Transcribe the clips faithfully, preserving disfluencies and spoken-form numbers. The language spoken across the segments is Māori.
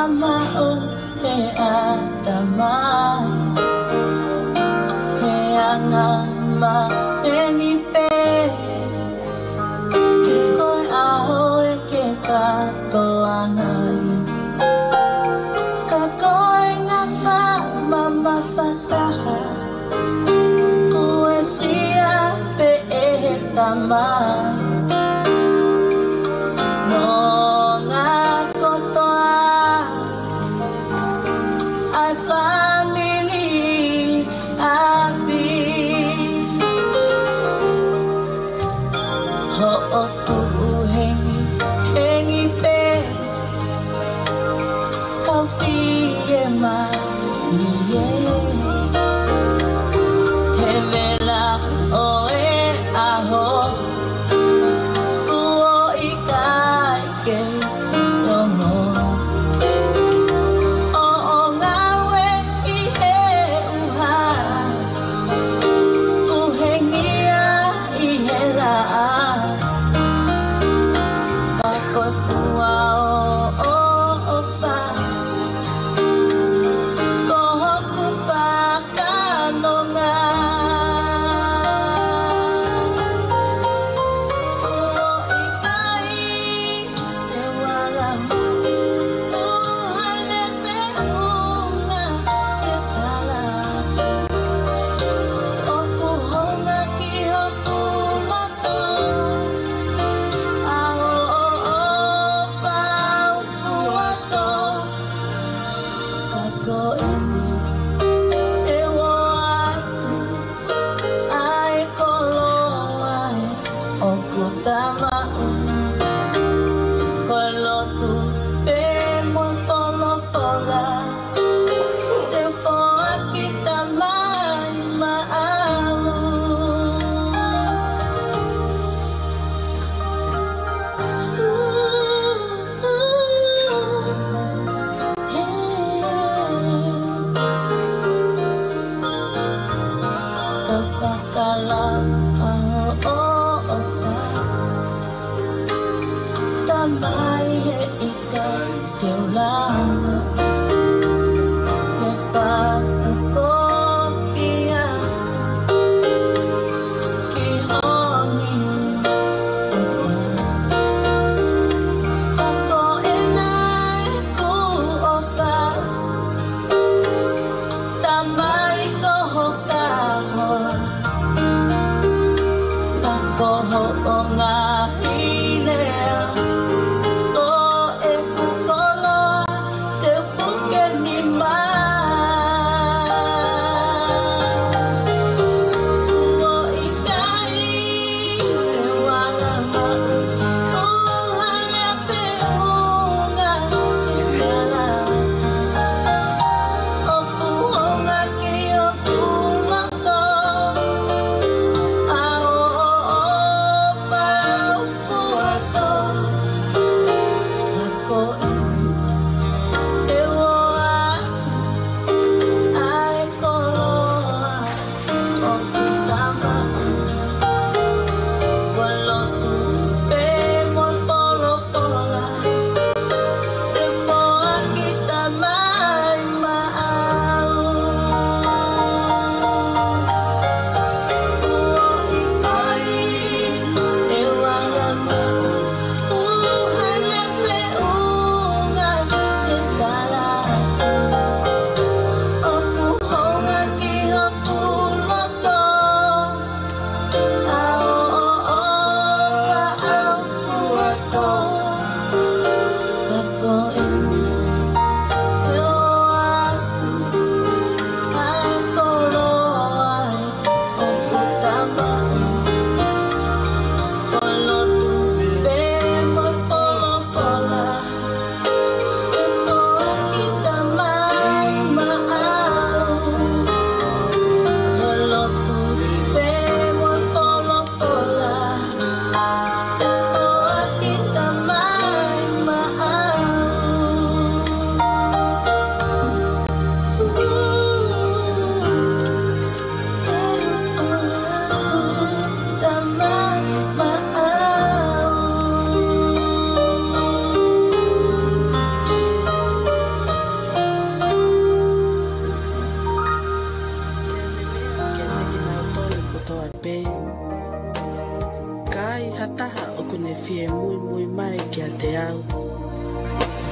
mao he atamai he anama he nipe koi aho e ke katoanai ka koi ngā wha mama whataha fuesia pe e he tamai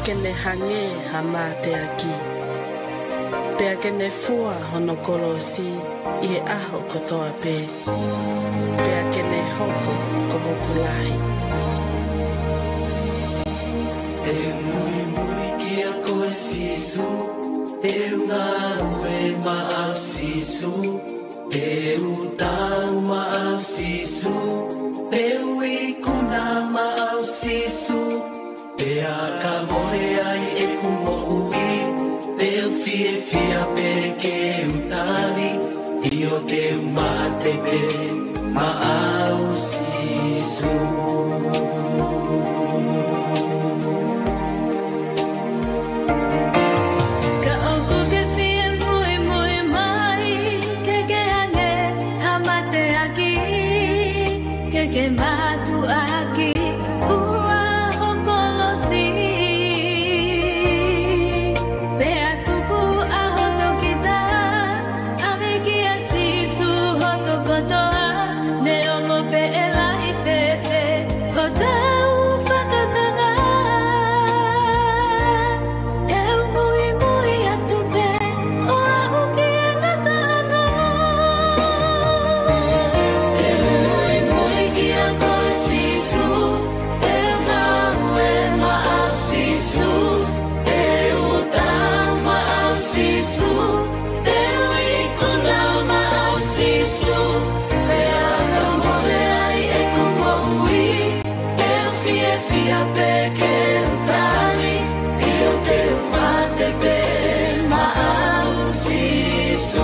kene hange hama te aki. Pea kene fua hono kolosi i he aho kotoa pe. Pea kene hoko ko hoku lahi. E mui mui ki a koe sisu, e unga ue ma au sisu, e utau ma au sisu, e ui kuna ma au sisu, e a ka more ai e kumo ui, e u fie fia pe ke utali, i o ke umate pe ma au sisu. Que matu aqui ua hokolosi Pea tuku a hoto kita Ave ki a sisu hoto kotoa Ne ongo pe elahi fefe Kotau whakatanga Teu mui mui atu pe O a uki e ngatanga Teu mui mui ki a koe sisu Teu ngaue ma au sisu Teu utau ma au sisu Teu ikuna ma au sisu Pea ka mole ai e kumo ui Teu fie fia pe ke utali Teu teu mate pe ma au sisu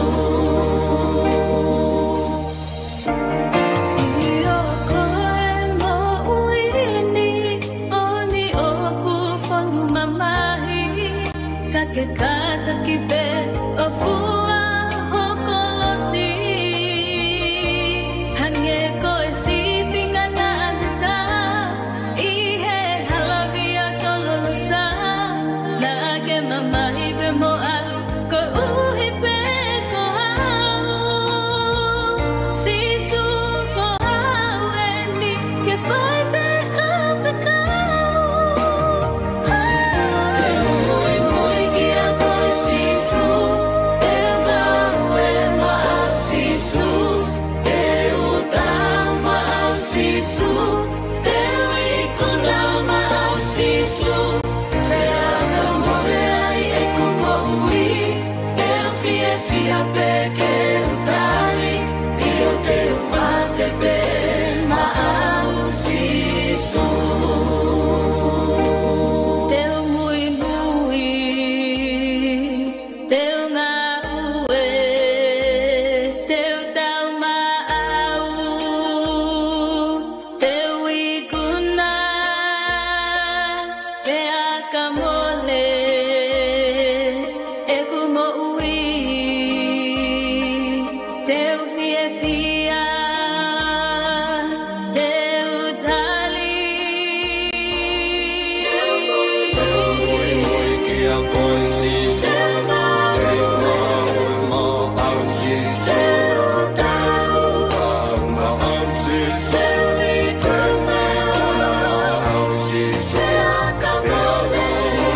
Io koe mo uini Oni oku whanu mamahi Kake kata ki pe o fua hokolosi Hange koe si pinga na aneta I he halavia tololosa Na ke mamahi pe mo alu Ko uhi pe ko au Sisu ko au eni Ke whai pe au whekau Teu mui mui ki a koe sisu Teu ngaue ma au sisu Teu utau ma au sisu Teu ikuna ma au sisu Pea ka mole ai e kumo ui Teu fie fia pe ke utali Io teu mate pe ma au sisu Teu mui mui Teu ngaue Teu tau ma au Teu ikuna Pea ka mole E kumo ui Teu fie fia Teu tali Mui mui ki a koe sisu, Teu ngaue ma au sisu, Teu utau ma au sisu, Teu ikuna ma au sisu, Pea ka mole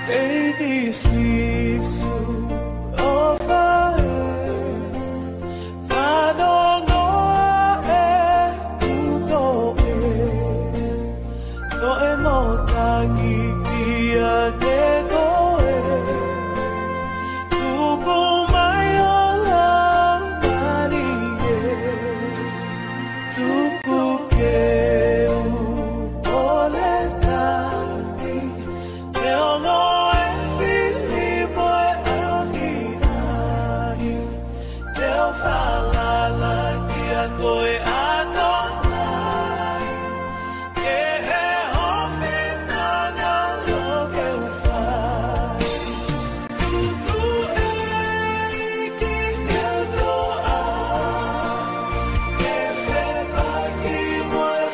What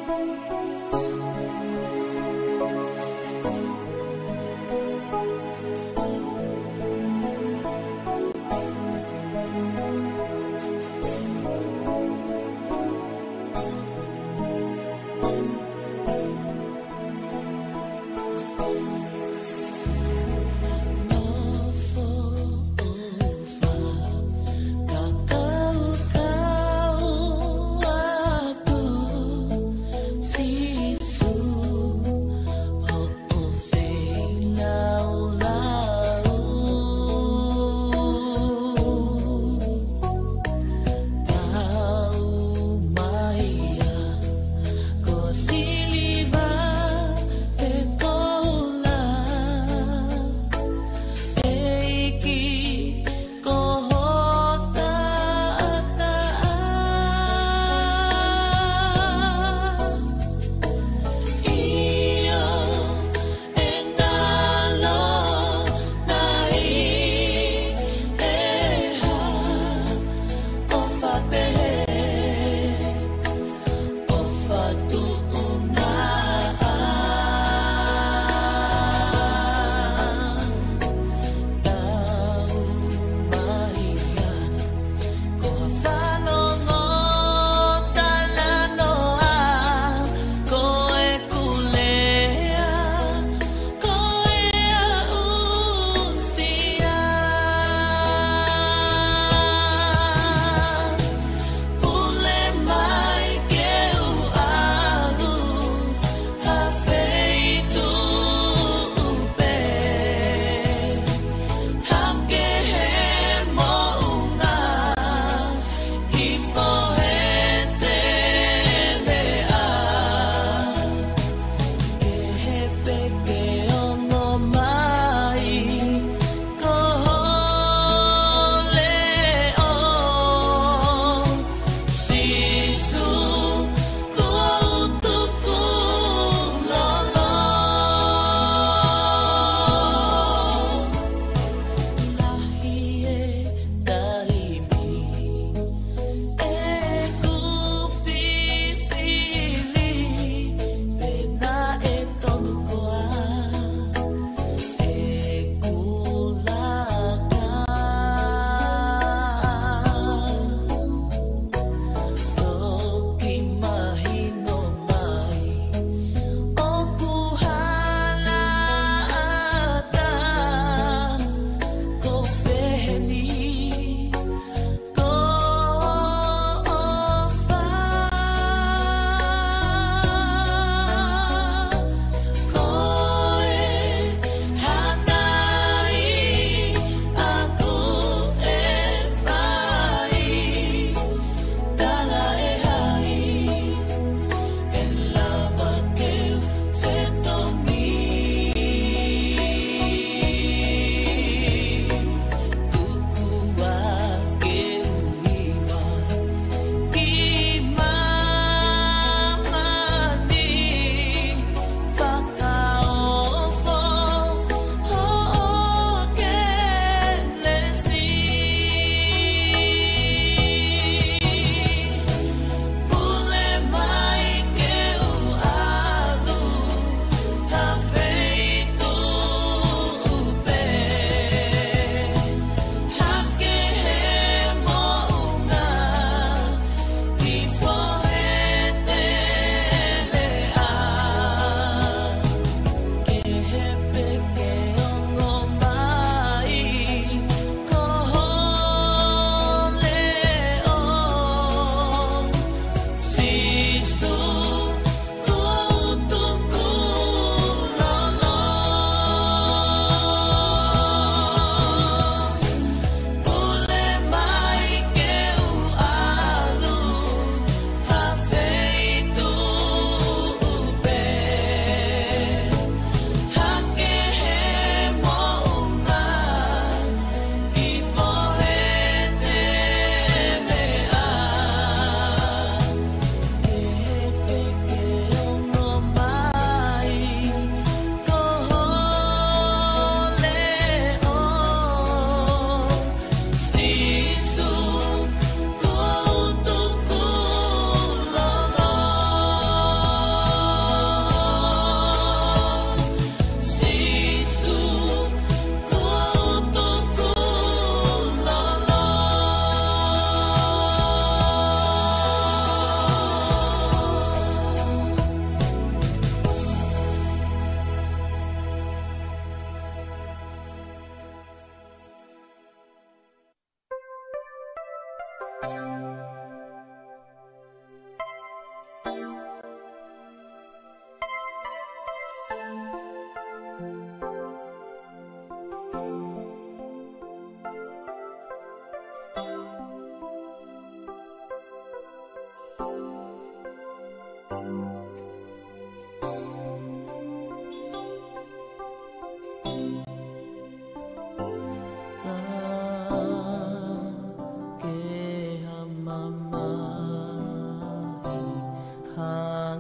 Kau aku, sisu.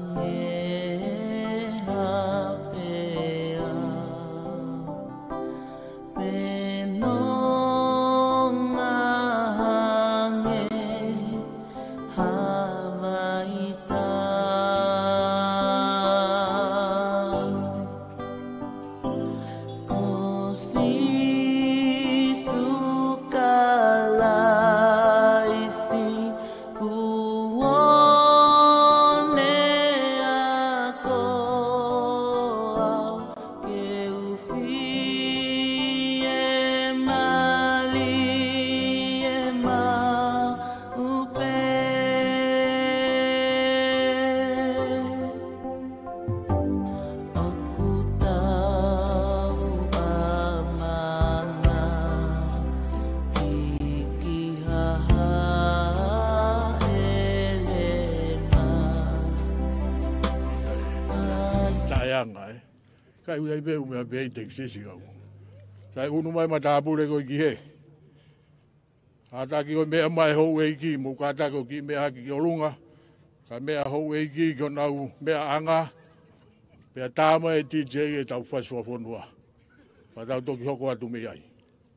Kai uai be umea be i teksisi kau. Kai unu mai matapure ko ki he. Ata ki o mea mai hou e ki, mo kata ko ki mea haki ki olunga. Ka mea hou e ki ki o nau mea anga. Pea tāma e T J e tau whasua whanua. Pa tau toki hoko atu me ai.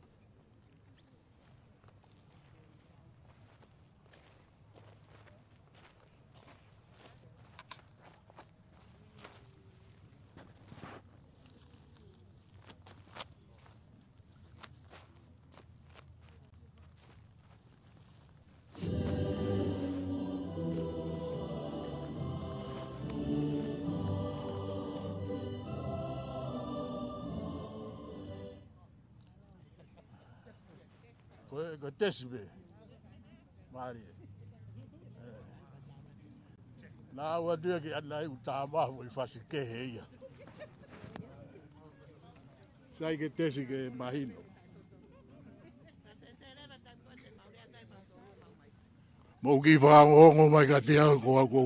Ko tesi be. Mari. Na wa dia ki ana u tama o fasi ke heia. Sai ke tesi ke mahino. Mo ki fa ngo mai ka tia ko ko.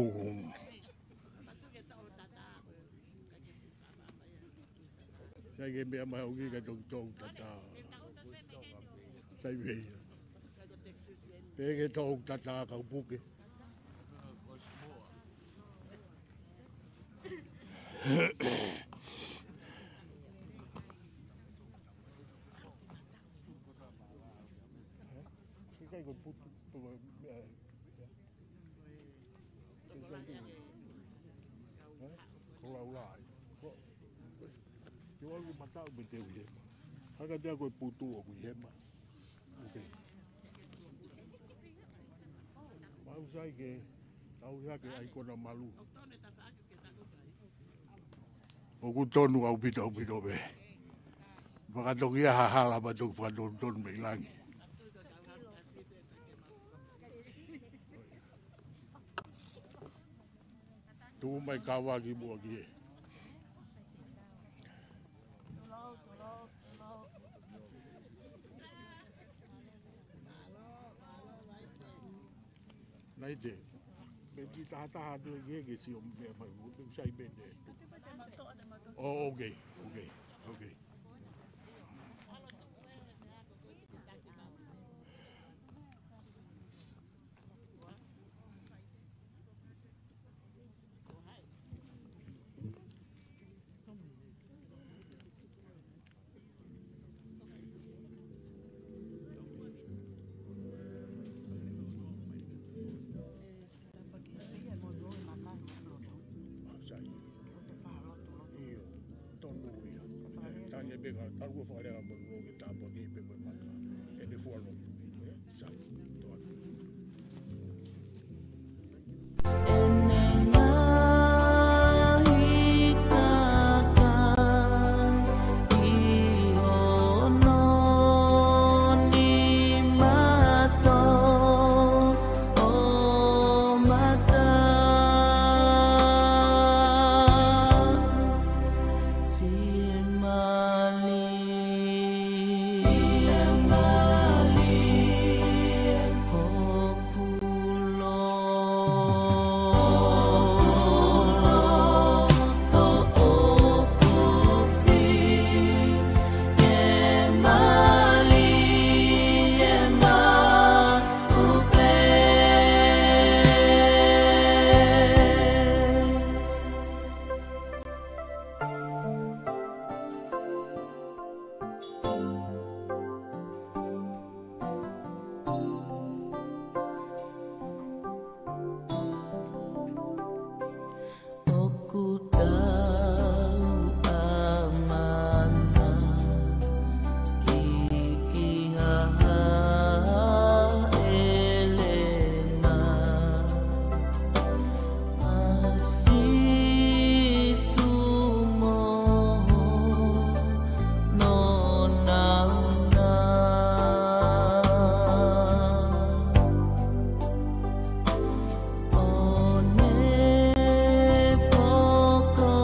Sai ke me mai o ki ka tok tok tata. Sai veia. Pege tok tata ka buke. Kai ko putu ko ko la la. Yo algo matado me te oye. Haga dia ko putu o yema. Okay. Mau sai ke au ya ke ai kona malu. O ku tonu au pito pito be. Baka tokia hahala ba tok fa don don me langi. Tu mai kawa ki mo ki. Nai de. Me ki ta ta do ye ke si o me mai mo sai be de. Oh, okay, okay, okay. Bega algo fora a mo no que tá boni be mo mata e de fora eh sai to Oh One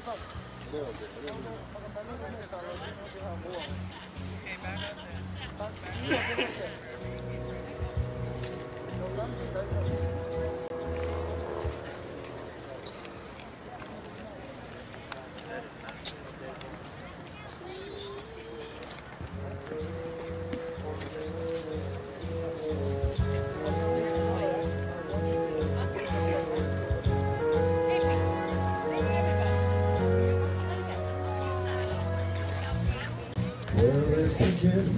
Where it began,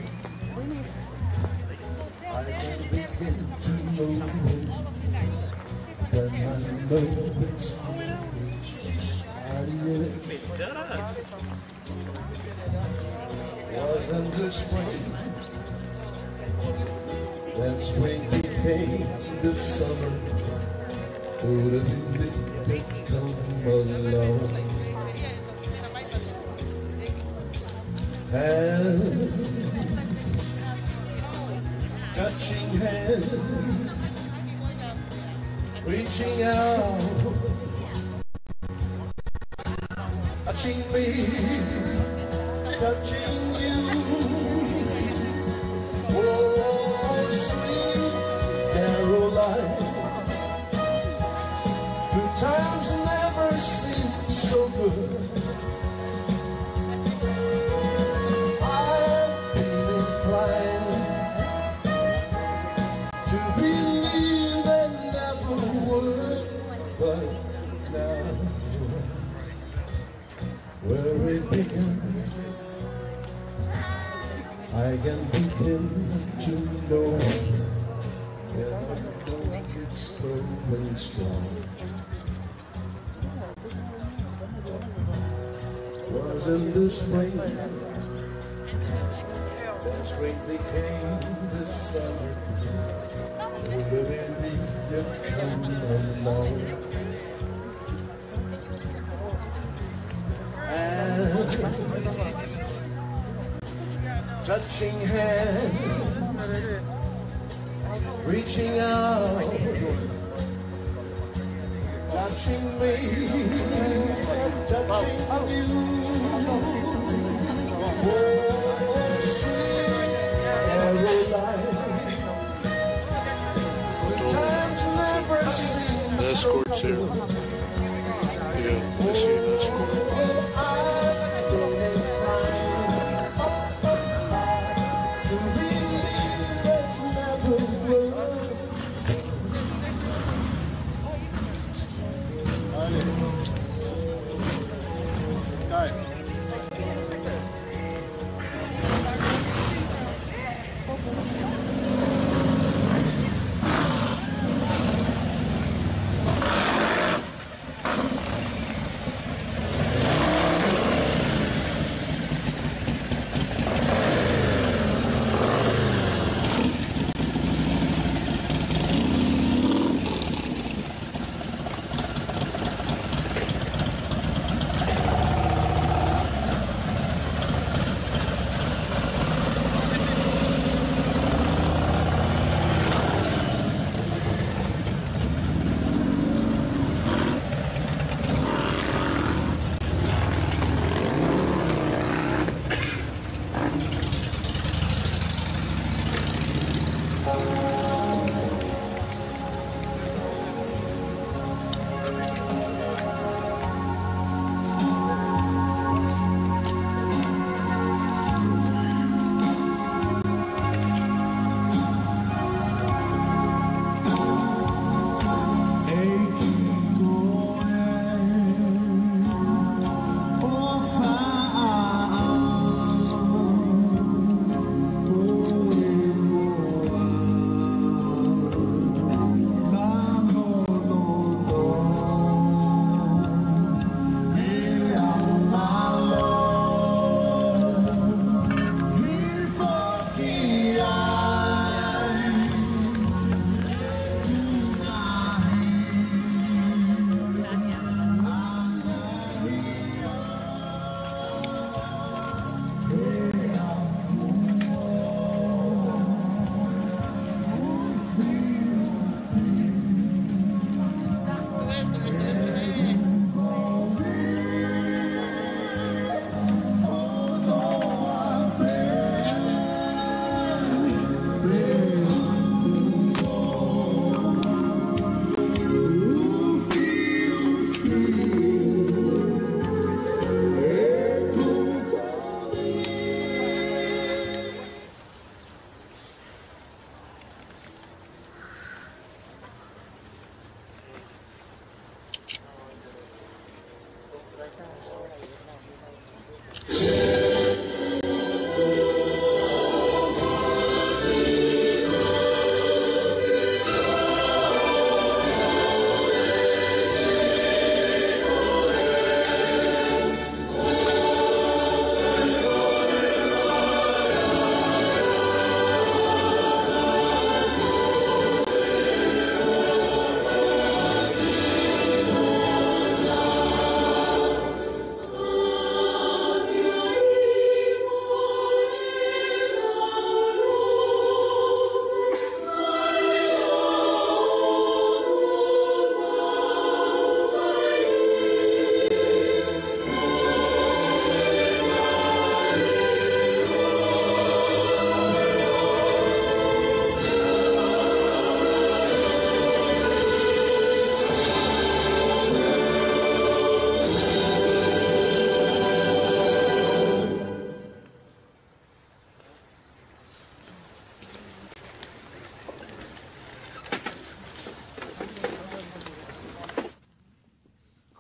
I can begin to know when I know it's wasn't the spring, then spring became the summer, wouldn't it come along? Hands, touching hands, reaching out, touching me, touching you. Oh, sweet Caroline, good times never seem so good. Where it began, I can begin to know that I know it's going strong. Was in the spring, then spring became the summer. Will it be you come along? Touching hands, reaching out, touching me, touching you. Oh, sweet Caroline, the times never seem so good. Yeah, let's see, let's see.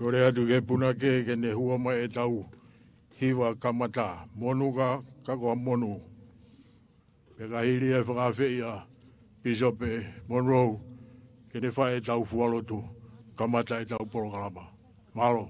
Kore atu ke puna ke ke ne hua mai e tau hiwa kamata. Monu ka kakoa monu. Pe ka hiri e whakawhi a Bishop Monroe ke ne whae e tau fualotu kamata e tau porokalama. Mahalo.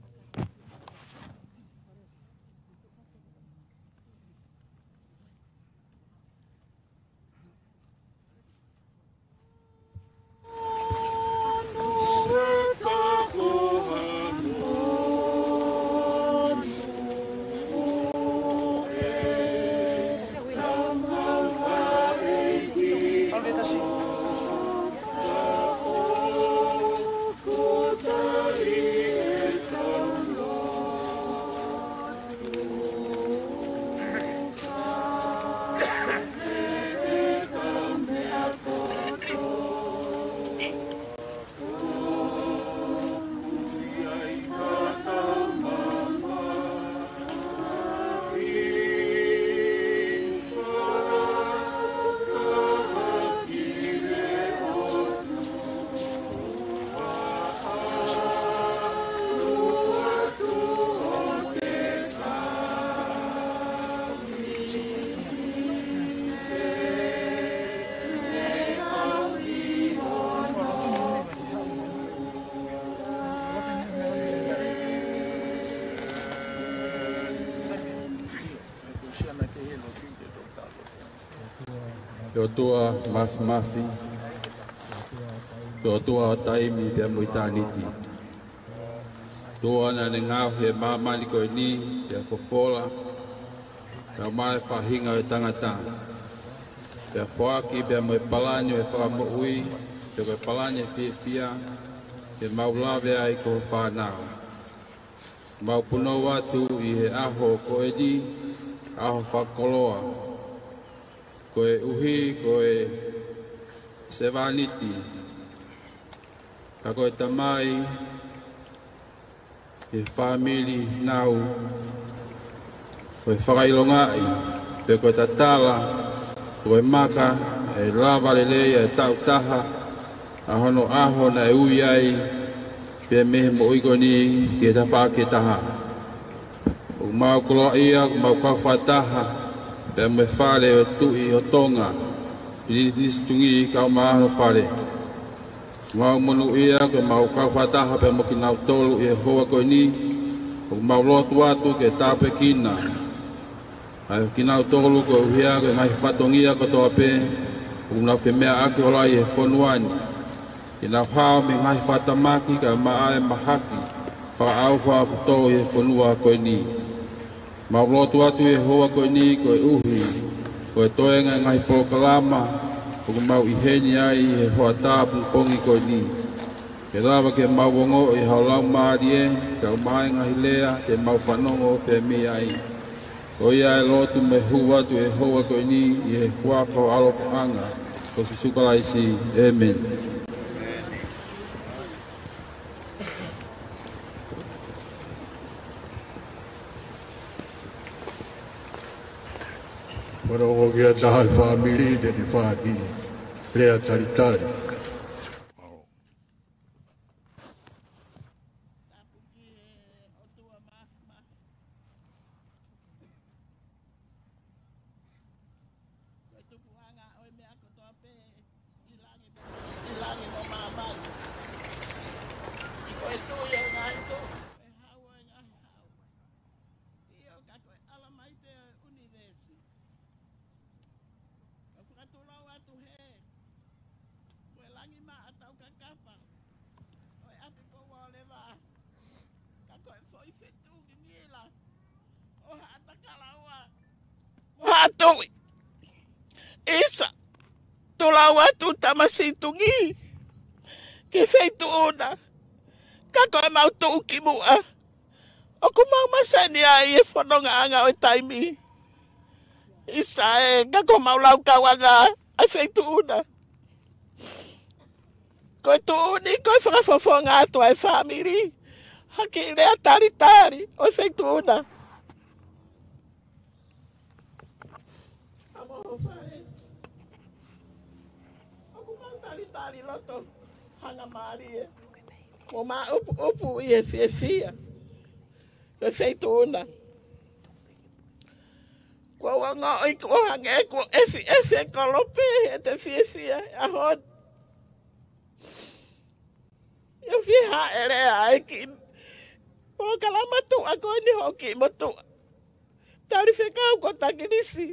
Te otua mafi mafi, te otua taimi te amuitaniti. Toa na ne ngau he mamani koe ni, te akopola, te mai whahinga e tangata. Te whaaki te amoe palani e whakamoui, te koe palani e fia fia, te maulawe ai ko whanau. Mau puno watu i he aho koe ni, aho whakoloa. Koe uhi, koe sevaniti, ka koe tamai, e whamili nau, koe whakailongai, pe koe tatala, koe maka, e lava lelea, e tau taha, ahono aho na e ui ai, pe mehe mo iko ni, ki e tawhake taha. O mau kuloa ia, mau kawhataha, pe me whare o tui o tonga, i nisi tungi i kau maano whare. Mau monu ia, ke mau kawhataha pe mo ki nau tolu i e hoa koe ni, o mau lotu atu ke tāpe kina. Ai ki nau tolu koe uhia, ke mai whatongia kotoa pe, o nau whemea ake hola i e whonuani. I nau hao me mai whatamaki, ka maae mahaki, wha au wha puto i e whonua koe ni. Mau lotu atu e hoa koe ni, koe uhi, koe toenga ngai polokalama, o mau iheni ai e hoa tāpu pongi koe ni. Ke rawa ke mau wongo i haulau maari e, ka umai ngai lea, te mau whanongo pe mi ai. O ia e lotu me hu atu e hoa koe ni, i e huako aloko anga, ko si sukalaisi, amen. Para o que a taha family de ni whaaki, rea taritari. Hato isa tulawa tu tamasitungi ke feito ona kako mau tu kimua o kumau masani ai e whanonga anga o taimi isa e kako mau lau kawanga ai feito ona koe tu uni koe whakafofonga atu ai family haki rea tari tari o feito ona. Tali loto hanga marie Ko ma upu upu i e fia fia. Ko feito una. Ko wanga i ko hange ko efi efi kolope e te fia fia a hon. Yo fia ha ere ai ki. O kalama tu a ko ni hoki mo tu. Tari fe kau ko takirisi.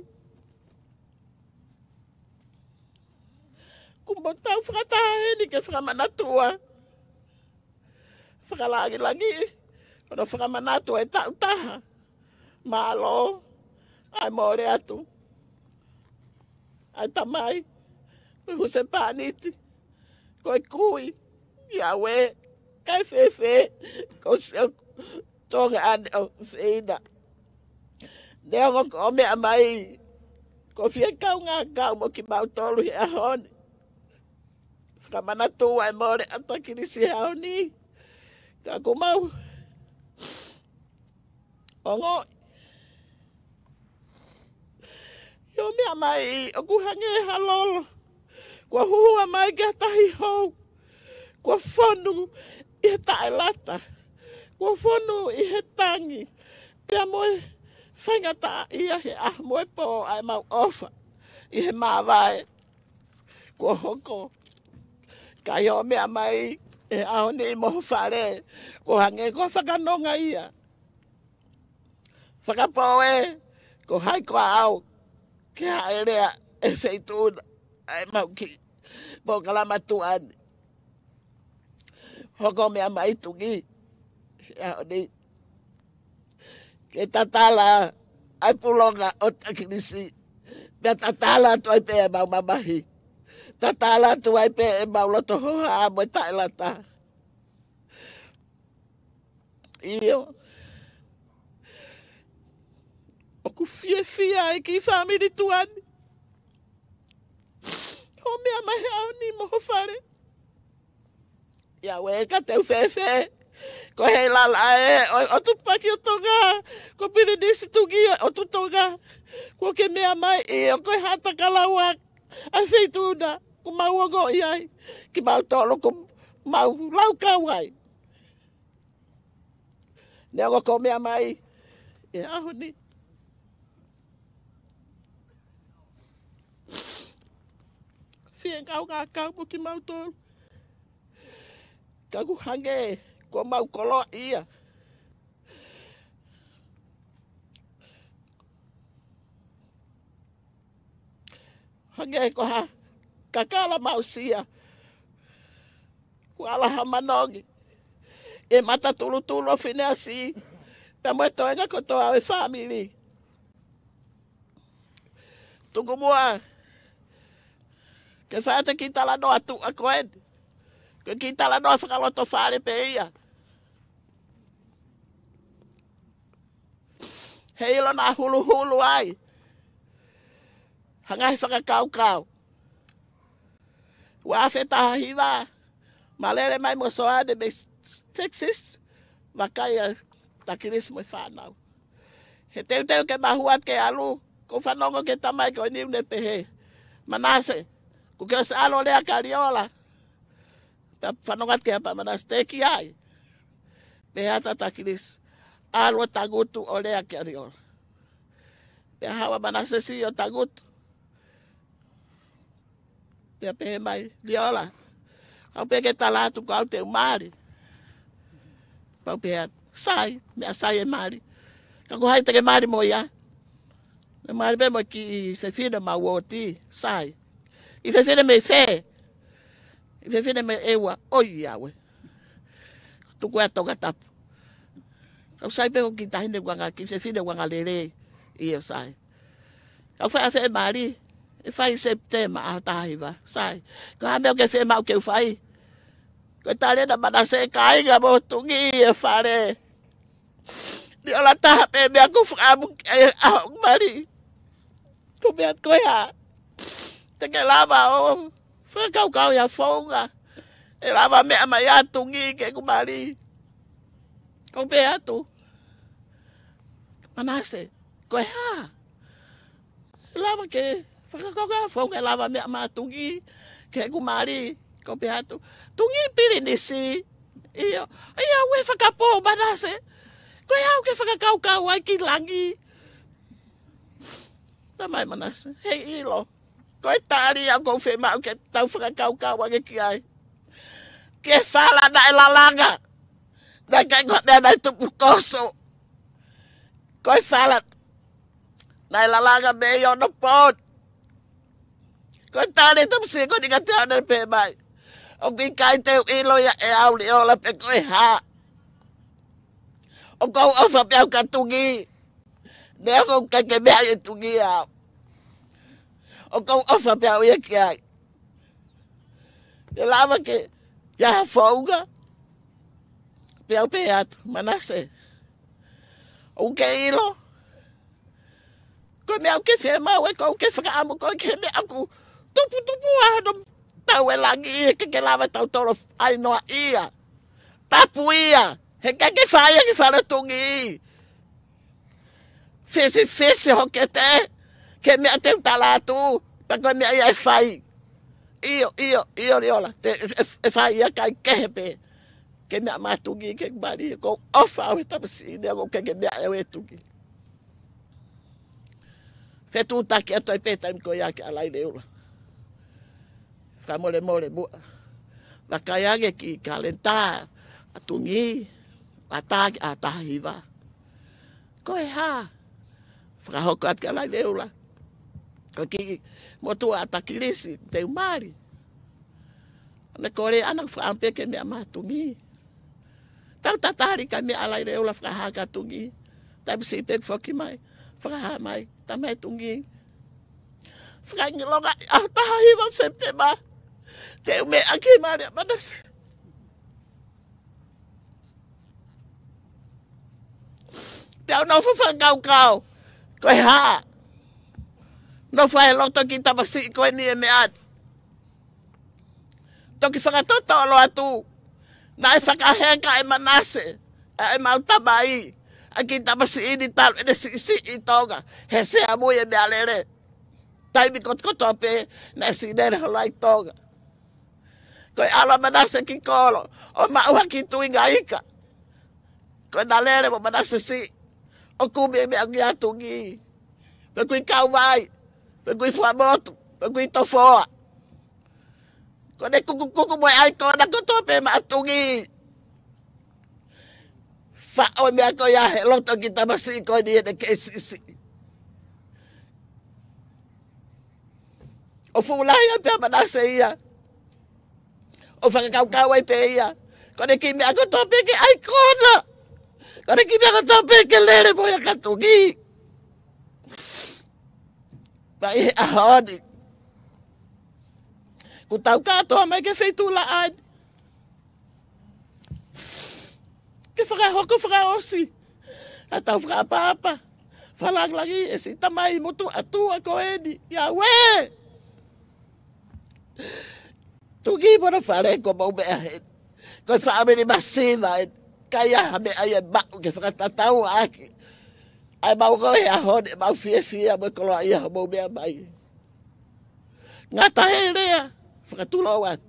Kumbo tau whakatahe ni ke whakamanatua. Whakalagi lagi. Ora whakamanatua e tau taha. Malo. Ai more atu. Ai tamai. Koe huse pāniti. Koe kui. Iawe. Kai whewhe. Ko seo tonga ane o whina. Nea ngoko o mea mai. Ko whia kau ngā kau mo ki mautolu he ahone. Whakamanatua e more atakirisi haoni. Ka kumau. Ongo. Yo mea mai o kuhange halolo. Kua huhua mai kia tahi hou. Kua whonu i he tae lata. Kua whonu i he tangi. Pea moe whaingata ia he ah moe po ai mau ofa. I he mawai. Kua hoko. Ka yo mea mai e aoni mo whare. Kua hange kua whakanonga ia. Whakapoe. Ko hai kua au. Ke haerea e feituna. Ai mau ki. Mo kalamatu ane. Hoko mea mai tungi. Aoni. Ke tatala. Ai pulonga o takirisi. Mea tatala tu ai pe e mau mamahi. Tatala tu ai pe e mau loto hoha mo e taelata. Iyo. Oku fie fia e ki family tuani. Ho mea mai au ni moho whare. Ia weka teu whewhe. Ko hei lala e, o, o tu paki o tonga. Ko piri nisi tungi o tu tonga. Ko ke mea mai e, o koe hata kalaua. Ai feituna. Ko mau ongo iai. Ki mau tolo ko mau lau kawai. Nea ko ko mea mai. E aho ni. Fie kau ngā kau mo ki mau tolu. Ka ku hange ko mau koloa ia. Hange ko ha kakala mau sia. Wala hamanongi. E mata tulu tulu o fine asi. Pea moe toenga ko toa e family. Tuku mua. Ke whaata ki tala no atu a koen. Ke ki tala no whakaloto whare pe ia. Hei ilo nā hulu hulu ai. Hangai whakakau kau. Wa whetaha hiwa. Malere mai mo soade me Texas. Wakai a takiris mo whanau. He teu teu ke mahuat ke alu. Ko whanongo ke tamai ko niu ne pehe. Manase. Ko ke os alo lea kariola. Pea whanongat ke apa manas teki ai. Pea ata takiris. Alo tagutu o lea kariola. Pea hawa manase si o tagutu. Pea pehe mai liola. Au pea ke talatu ko au te umari. Pau pea sai. Mea sai e mari. Kako hai te ke mari mo ia. Me mari pe mo ki se fina ma woti. Sai. I fe fene me fe. I fe fene me ewa. Oi awe. Tuku e tonga tapu. Kau sai pe ko ki tahine wanga. Ki se fine wanga lere. I o sai. Kau fai a fe mari. E fai septema a tahiwa. Sai. Kau hame o ke fe mau ke fai. Kau tare na manase kainga mo tungi e fare. Ni ola taha pe mea ku whakamu e ahong mari. Ko mea koe ha. Te ke lava o whakau kau ia whaunga. E lava mea mai atungi ke kumari. Kau pe atu. Manase. Koe ha. E lava ke whakau kau whaunga. E lava mea mai atungi ke kumari. Kau pe atu. Tungi piri nisi. Iyo, iyo, we whakapo manase. Koe hau ke whakakaukau ai ki langi. Ta mai manase. Hei ilo. Koe tāri au kou whemau ke tau whakakaukau ai ki ai. Ke whala na e lalanga. Nai kai koe mea nai tupu koso. Koe whala. Nai lalanga me i ono pot. Koe tāri tamsi ko ni ka te ana pe mai. O ki kai teu ilo ya e au li ola pe koe haa. O kou ofa pe au katungi. Nea kou kai ke mea i tungi au. O kou ofa pe au ia ki ai. E lava ke ia ha fauga. Pe au pe atu, manase. O ke ilo. Koe mea au ke whea mau e kou ke whakaamu koe ke mea aku. Tupu tupu ahano tau e langi ia ke ke lava tau toro ainoa ia. Tapu ia. He kai ke whaia ki wharatungi i. Fesi fesi ho ke te. Ke mea te talatu. Pa koe mea ia e whai. Iyo, iyo, iyo riola. Te e whai ia kai kehepe. Ke mea matungi ke mari. Ko ofa au he tamasini. Ko ke ke mea e tungi. Fetu taki ato e peta im ko ia ke alai reula. Wha mole mole bua. Wakai age ki kalenta. Atungi. Ataki atahiva. Koe ha. Whakahoko at ka lai reula. Ko ki motu atakirisi te umari. Ane kore anang whaampe ke mea matungi. Tau tatari ka mea alai reula whakahaka tungi. Tai pisi pek whoki mai. Whakaha mai. Tamai tungi. Whakangilonga atahiva septemba. Te ume aki maria manase. Piau no fufa kau kau. Koe haa. No whae loto ki tamasi koe ni e meat. Toki whakatoto alo atu. Na e whakaheka e manase. E mau tamai. A ki tamasi ini talo. Ene si si i tonga. He se amui e mea lere. Taimi kotkoto pe. Na si nere holai tonga. Koe ala manase ki kolo. O maua ki tuinga ika. Koe na lere mo manase si. O kumi e mea ngi atungi. Pe kui kau vai. Pe kui whamotu. Pe kui tofoa. Kone kuku kuku moe ai kona koto pe ma atungi. Wha o mea ko ia he loto ki tamasi koe ni ene ke sisi. O fulai a pia manase ia. O whakakau kau ai pe ia. Kone ki mea koto pe ke ai kona. Kone ki mea koto pe ke lere moe a katungi. Vai a honi. Ku tau katoa mai ke feitula ai. Ke whakahoko whakaosi. A tau whakapapa. Whalang lagi e si tamai motu atua ko eni. Ia we! Tugi mora whare ko mau mea hen. Ko whaameni masiva en. Kaya hame ai e mau ke whakatatau aki. Ai mau koe a hone, mau fie fie mo koloa ia mau mea mai. Ngata he rea. Whakatulo atu.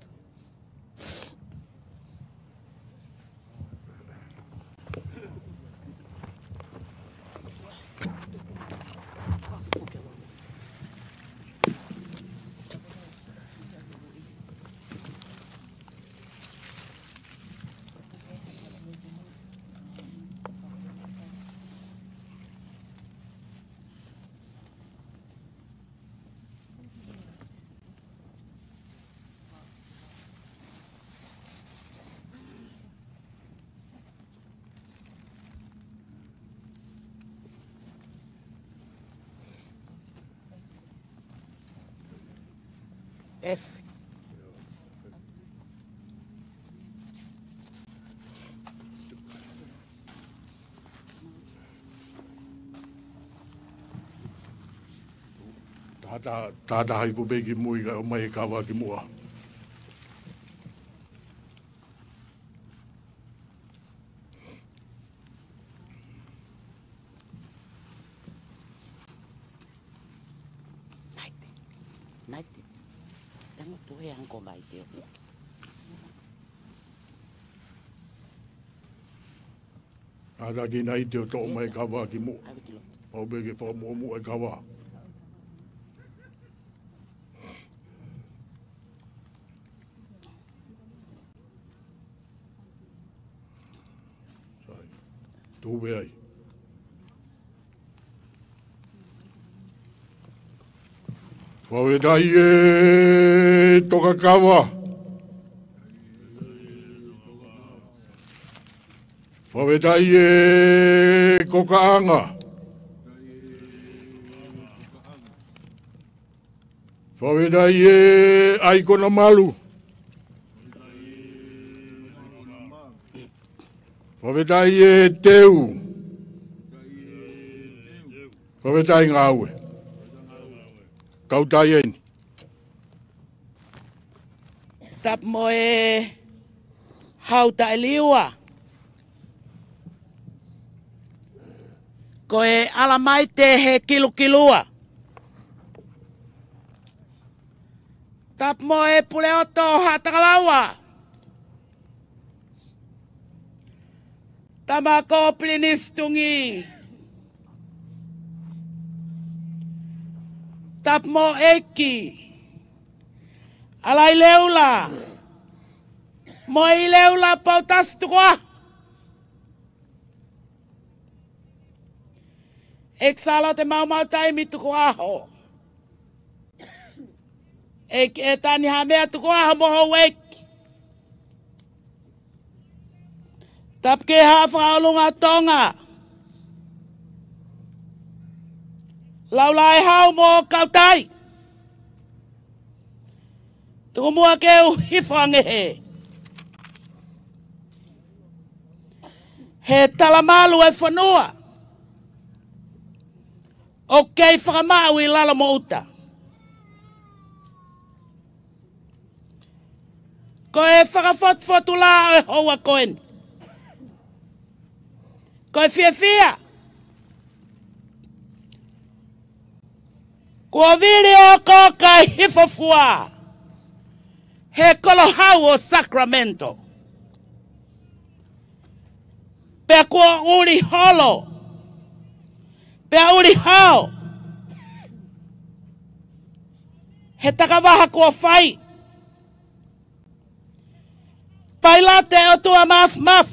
F. Tata tata hai ko be ki mui ka mai ka wa ki mua. Naite. Naite. Tango tu e anko mai te hu. Ala ki nai te o tō mai kawa ki mo. Pau be ke wha mua mua e kawa. Tūwe ai. Whawedai e toka kawa. Whawedai e kokaanga. Whawedai e aikona malu. Whawedai e teu. Whawedai ngāue. Kautai eni. Tap mo e hauta e liua. Ko e alamai te he kilu kilua. Tap mo e pule oto hatakalaua. Tama ko plinistungi. Tap mo eki. Alai leula. Mo i leula pautas tukua. Eksalo te mau mau taimi tukua ho. Ek e tani hamea tukua ho moho weki. Tap ke hawhaolunga tonga. Laulai hau mo kautai. Tuku mua keu hifange he. He talamalu e whanua. O kei whakamau i lala mo uta. Ko e whakafotfotu la e hoa koen. Ko e fia fia. Ko viri o ko kai hifafua. He kolohau o Sacramento. Pea kua uri holo. Pea uri hao. He takawaha kua whai. Pailate o tua maf maf.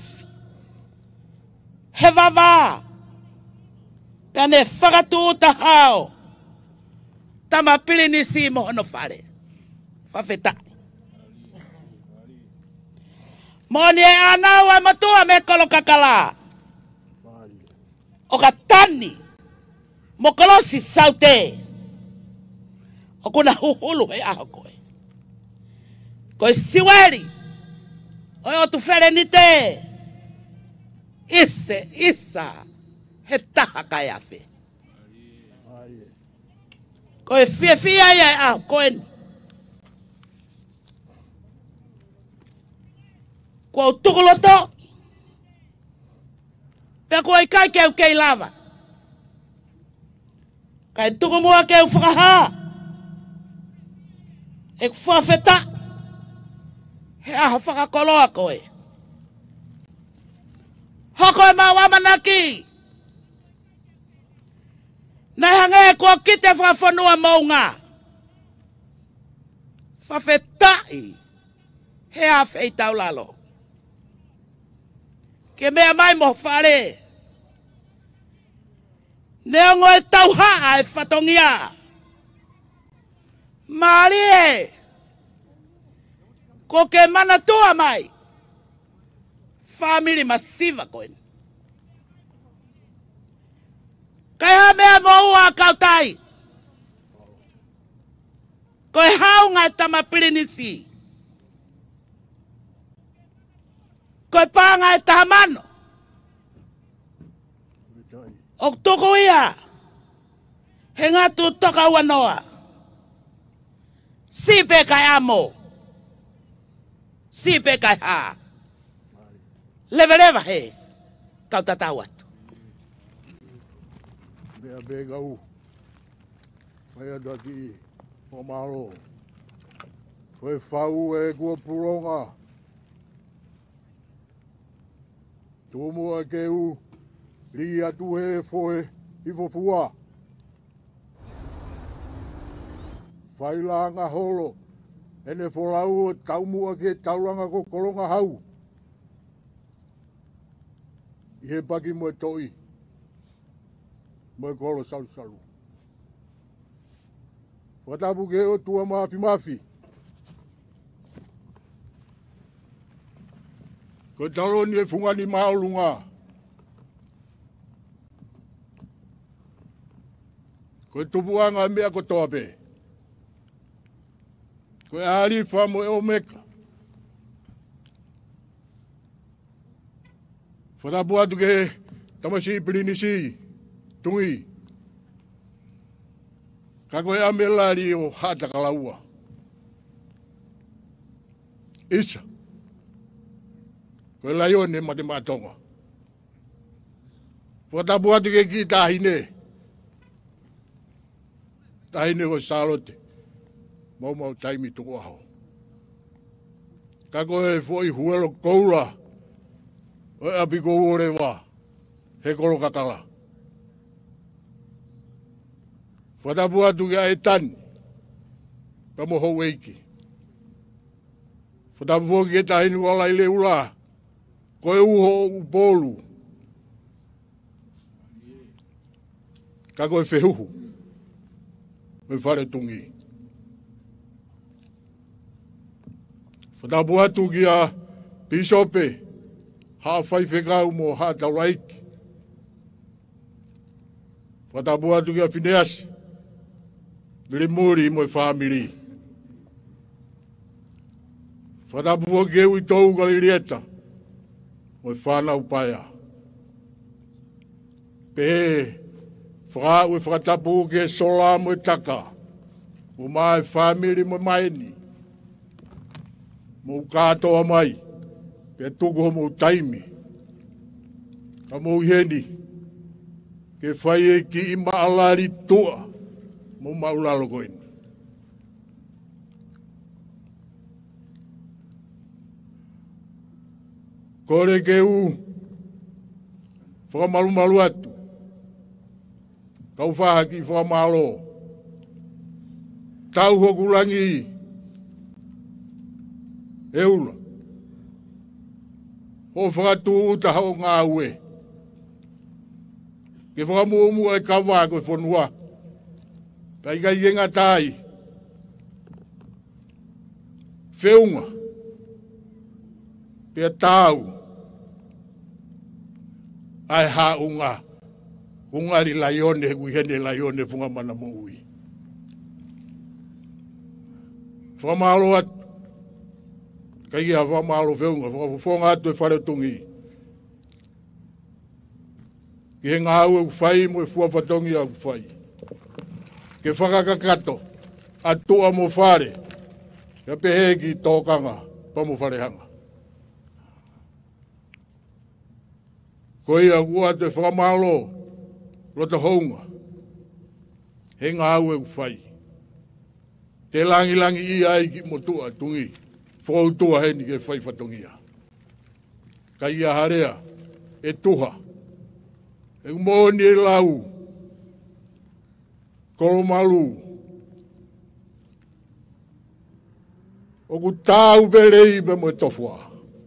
He wawa. Pea ne whakatu uta hao. Tama pili ni si mo ono whare. Whawhetai. Moni e anau e matua me kolo kakala. O ka tani. Mo kolosi saute. O kuna huhulu he aho koe. Koe siweri. O o tu where ni te. Ise, isa. He taha kai awhi. Koe fia fia ia e aho koe ni. Kua utukoloto. Pea kua i kai keu kei lava. Kai tukumua keu whakaha. E kuwhawheta. He aho whakakoloa koe. Hoko e mawamanaki. Nai hange kua kite whakawhanua maunga. Whawhetai. He awhei taulalo. Ke mea mai mo whare. Neongo e tauhaa e whatongia. Maari e. Ko ke mana tua mai. Family masiva koen. Kai ha mea mo ua kautai. Ko e haunga e tamapirinisi. Ko e panga e tahamano. O toko ia. He ngatu toka wanoa. Sipe kai amo. Sipe kai ha. Leve leva he. Kau tatau atu. Bea bega u. Mai adaki o maro. Koe whau e kua puronga. Tōmua ke u. Ria tu e foe i fofua. Whailanga holo. Ene folau o taumua ke taulanga ko kolonga hau. I he paki mo e toi. Mo e kolo salu salu. Watapu ke o tua mafi mafi. Ko taloni e fungani maolunga. Ko tupuanga mea ko toape. Ko e halifa mo e omeka. Whatapu atu ke tamasi pirinisi, tungi. Ka koe amelari o hata kalaua. Isa. Koe laione mate matonga. Whatapu atu ke ki tahine. Tahine ko salote. Mau mau taimi tuku aho. Ka koe foi huelo koula. O api ko ore wa. He kolo kakala. Whatapu atu kia e tani. Ka mo hou eiki. Whatapu atu kia tahini wala ile ula. Koe uho u polu. Ka koe whehuhu. Me whare tungi. Whatapu atu kia pisope. Ha whai whekau mo ha tauraiki. Whatapu atu kia Phineas. Vile muri mo e whamiri. Whatapu atu kia ui tou galirieta. Mo e whanau paia. Pe whaka ue whakatapu kia sola mo e taka. Mo mai whamiri mo maeni. Mo katoa mai. Pe tuko mo taimi. Ka mo heni. Ke whai e ki i maalari tua. Mo maulalo koini. Kore ke u. Whakamalu malu atu. Kau whaha ki whakamalo. Tau hokulangi. Eula. Ho whakatu uta hao ngā ue. Ke whakamuamua e kawa koe whanua. Pai kai e ngā tai. Whiunga. Pea tau. Ai haunga. Kungari laione he kuhene laione funga mana mo ui. Whamalo atu. Kai ia whamalo whiunga. Whonga atu e whare tungi. Ki he ngā ue whai mo e fua whatongi au whai. Ke whakakakato. Atua mo whare. Ka pehe ki tōkanga. Pa mo whare hanga. Ko ia ua te whamalo. Rota hounga. He ngā ue whai. Te langi langi i ai ki mo tua tungi. Whau tua heni ke whai whatongia. Ka ia harea. E tuha. E umoni e lau. Kolomalu. O ku tau berei be mo e tofua.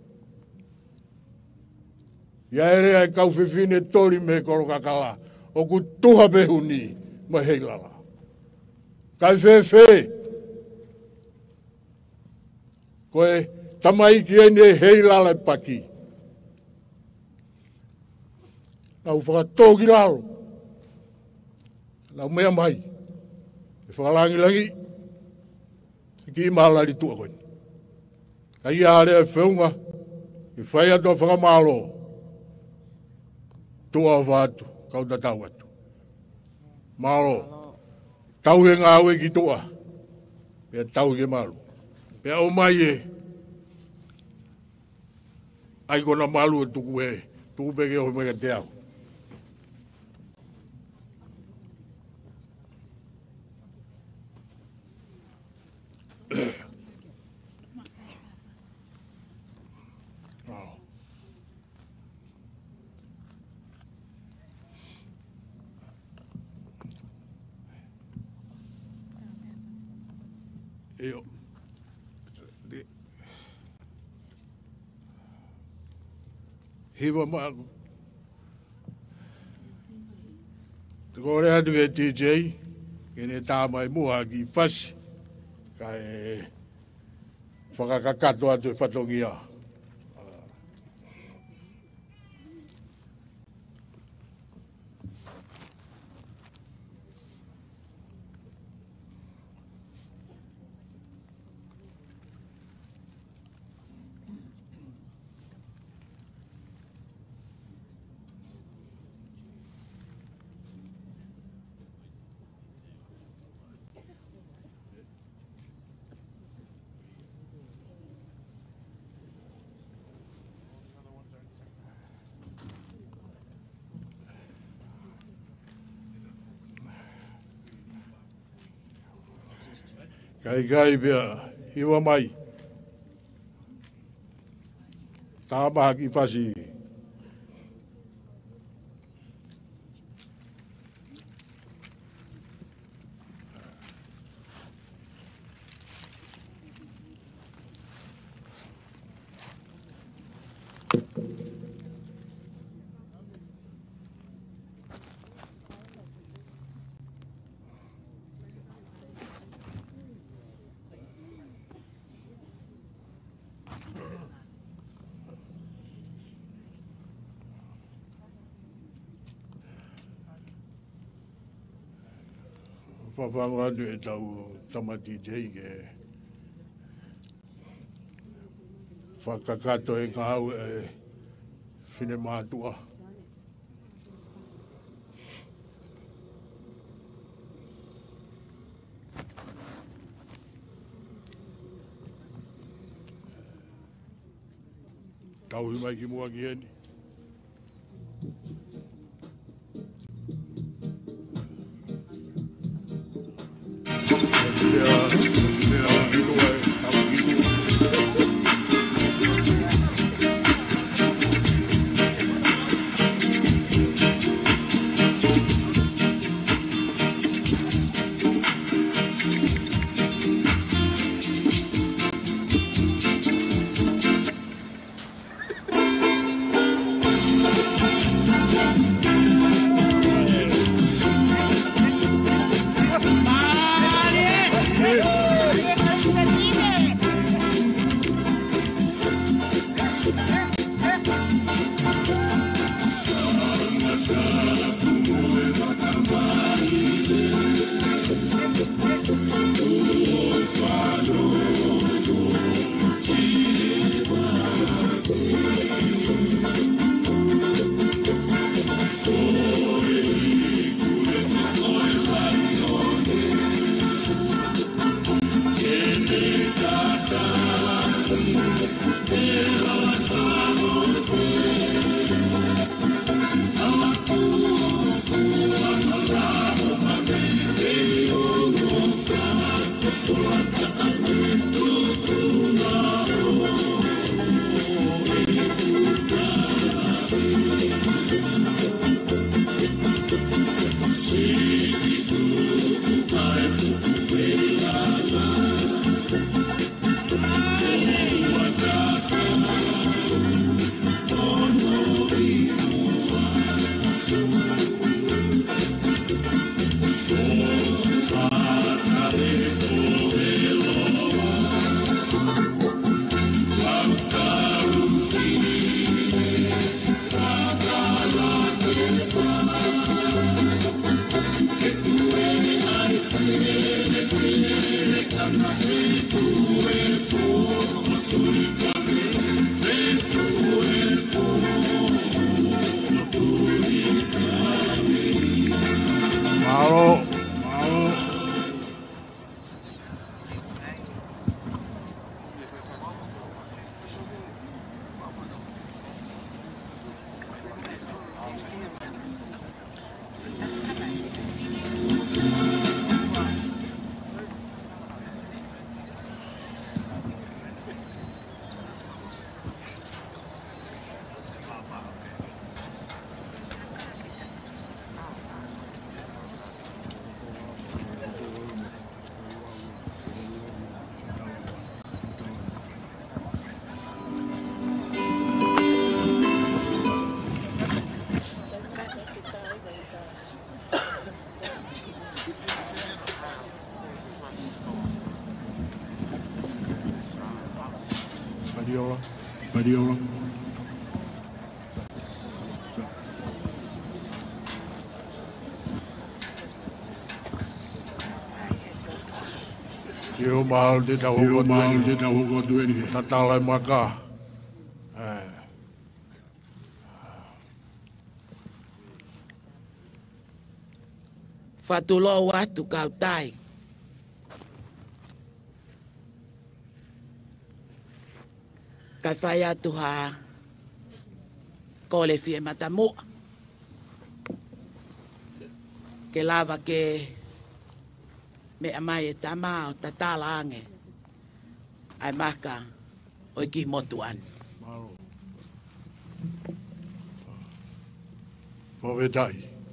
Ia ere ai kau whiwhine tori me koro kakala. O ku tuha behuni mo heilala. Kai whewhe. Koe tamaiki ene heilala e paki. Nau whakatoki lalo. Nau mea mai. E whakalangi langi. Ki mahalari tua koe. Ka ia are e whiunga. I whai ato whakamalo. Tua whātu. Kau ta tau atu. Malo. Tau he ngā ue ki tua. Pea tau ke malu. Pea o mai e. Ai kona malu e tuku e. Tuku peke o mega te au. Eo. Hiwa ma. Te kore atu e T J. Kene tā mai mua ki fasi. Ka e whakakakato atu e whatongia. Kai kai bea, hiwa mai. Tā maha ki whasi. Whawhango atu e tau tamati tei ke whakakato e ngāu e whine mātua. Tau hi mai ki mua ki heni. Padiola. Padiola. Yo mahal di tahu Yo kau mahal duit di tahu kau duit ni. Natalai maka. Eh. Fatulo watu kau tai. Kai whai atu ha kole fie matamu. Ke lava ke me amai e tama o tatala ange. Ai maka o ki motuan. Malo. Povedai.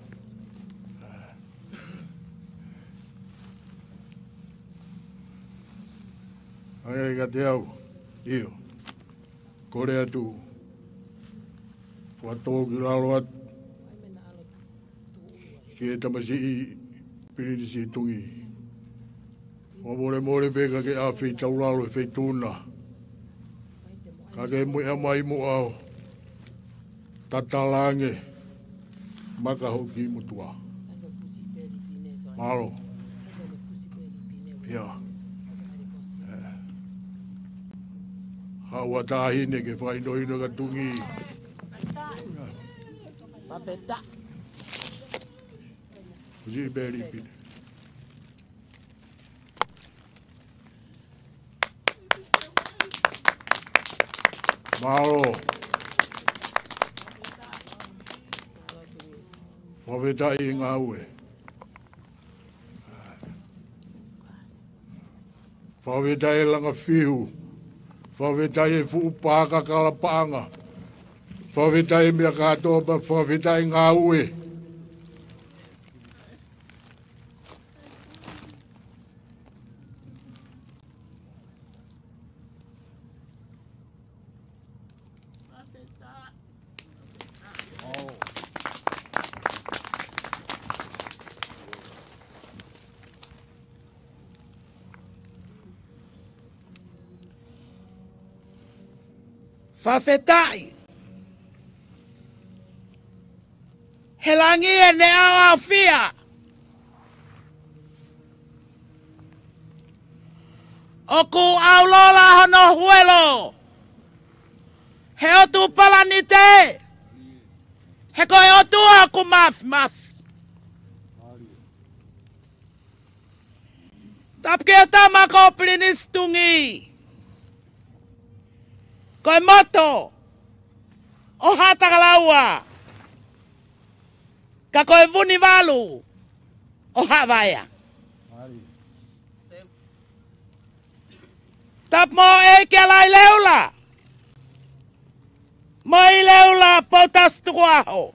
Ai ka te au. Io. Kore atu. Whato ki lalo at. Ki e tamasi i pirinisi tungi. O more more peka ke a whi tau lalo e whi tūna. Ka ke mui a mai mu au. Tatalange. Maka hoki mutua. Malo. Ia. Hawa tahine ke whaino ino ka tungi. Papeta. Usi beri pine. Malo. Whaweta i ngā ue. Whaweta e langa whiu. Whaweta e fuupaka kalapanga. Whaweta e mea katoa, whaweta e ngā ue. Whawhetai. He langi e ne au au whia. O ku au lola hono huelo. He otu palani te. He koe otu a ku mafi mafi. Tapke o tamako plinis tungi. Koe moto, o hatakalaua, ka koe vuni walu, o hawaya. Tap mo e ke lai leula, mo i leula pautas tukuaho.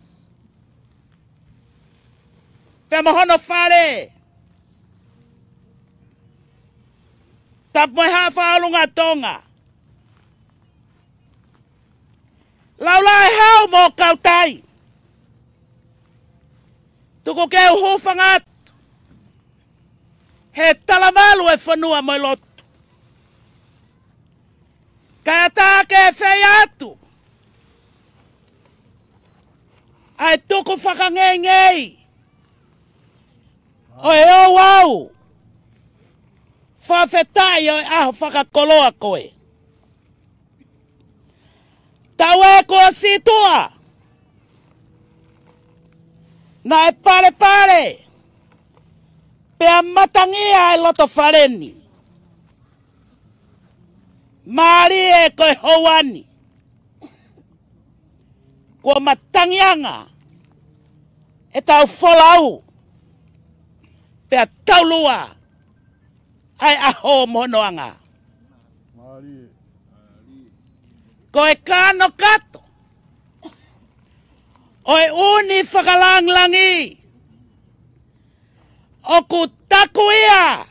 Pe mohono whare. Tap mo e hafa alunga tonga. Laula e hau mo kautai. Tuku keu hufangat. He talamalu e whanua mo lotu. Kaya tā ke whei atu. Ai tuku whakangei. O e o wau. Whawhetai o e aho whakakoloa koe. Tau e kua situa. Na e pare pare. Pea matangia e loto whareni. Maari e koe houani. Kua matangianga. E tau wholau. Pea taulua. Ai aho monoanga. Koe kano kato. Oe uni whakalanglangi. O ku taku ia.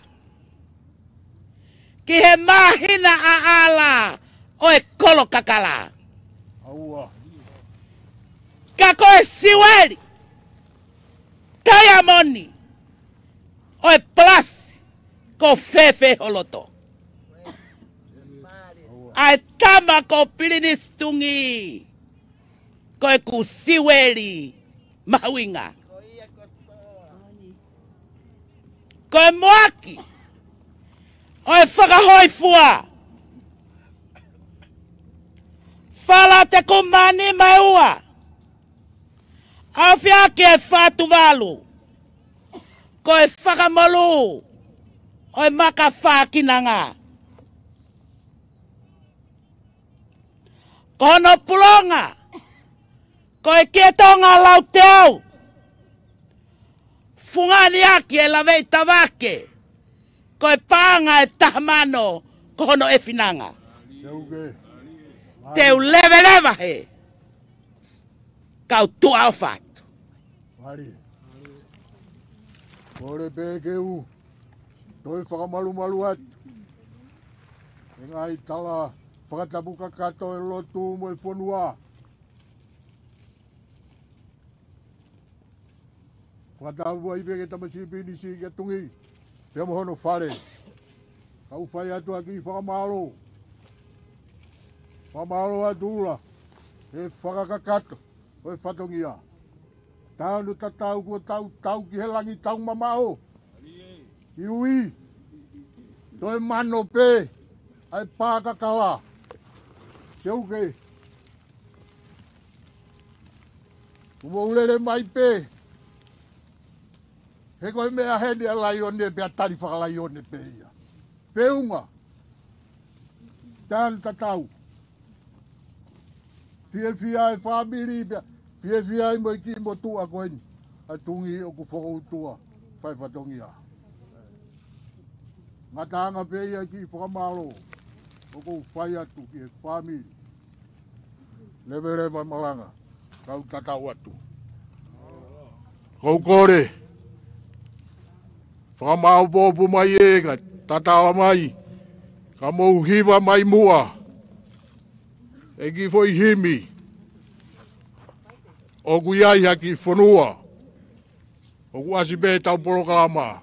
Ki he mahina a ala. Oe kolo kakala. Ka koe siweri. Taiamoni. Oe plus. Ko fefe holoto. Ai tama ko pilinis tungi. Ko e ku siweli mawinga. Ko e moaki. O e whakahoi fua. Fala te kumani mai ua. Au fiake e whatu walu. Ko e whakamolu. O e maka whakinanga. Ko no pulonga. Ko e kietonga lau teo. Fungani aki e lawei tawake. Ko e panga e tahamano. Ko no e finanga. Teu leve leva he. Kau tua o fatu. Mari. Kore peke u. Toi whakamalu malu atu. E ngai tala whakatapuka kato e lotu mo e whanua. Whakatapua i peke tamasipi nisi kia tungi. Pea mohono whare. Kau whai atu aki whakamalo. Whakamalo atula. E whakakakato. O e whatongia. Tau no tatau kua tau tau ki he langi tau mamao. Iui. Toi mano pe. Ai pākakala. Seuke. Uma ulere mai pe. He koe mea hene a laione pea tari whakalaione pe ia. Whiunga. Tau tatau. Fie fia e whamiri pea. Fie fia i mo i ki mo tua koeni. A tungi o ku whakautua. Whai whatongia. Ngatanga pe ia ki whakamalo. O ku whai atu ki e whamiri. Lewe lewe malanga. Kau tatau atu. Kau kore. Whakamau pōpu mai e ka tatawa mai. Ka mou hiwa mai mua. E ki foi himi. O ku iai haki whanua. O ku asipe tau porokalama.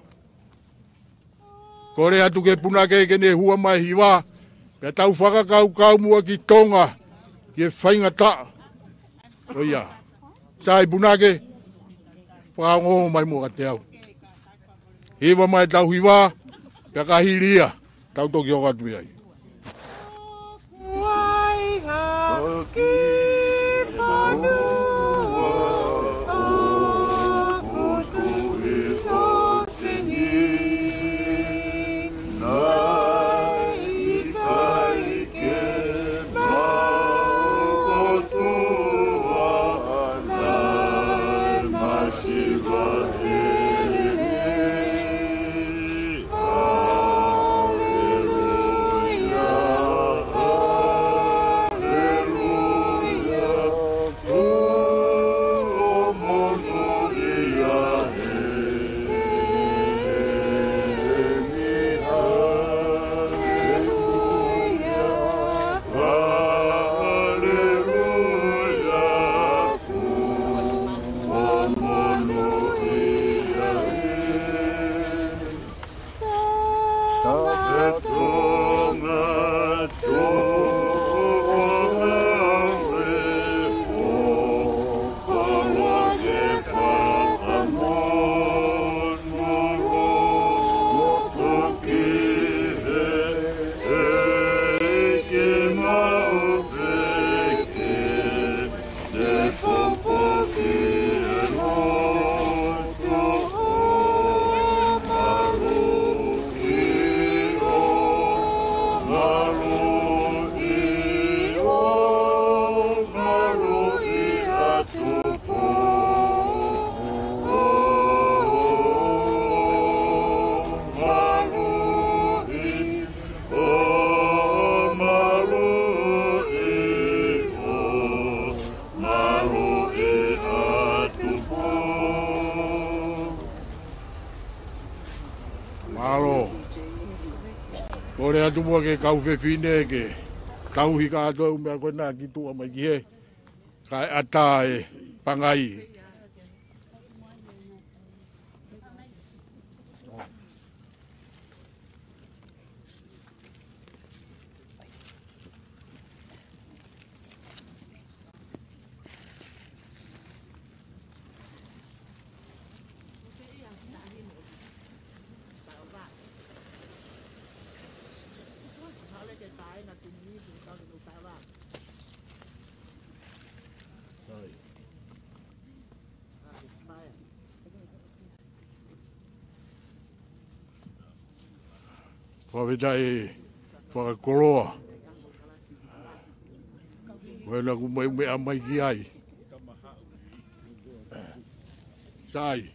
Kore atu ke punake ke ne hua mai hiwa. Pea tau whakakau kau mua ki tonga. Ki e whainga ta. O ia. Sai punake. Whakango mai mua ka te au. Hiwa mai tau hiwa. Pea ka hiria. Tau toki o katu iai. Kore atu mua ke kau whewhine ke tau hika atua umea koe nā ki tua mai ki he. Kai ata e pangai. whaweta e whakakoloa. Wena ku mai me amai ki ai. Sai.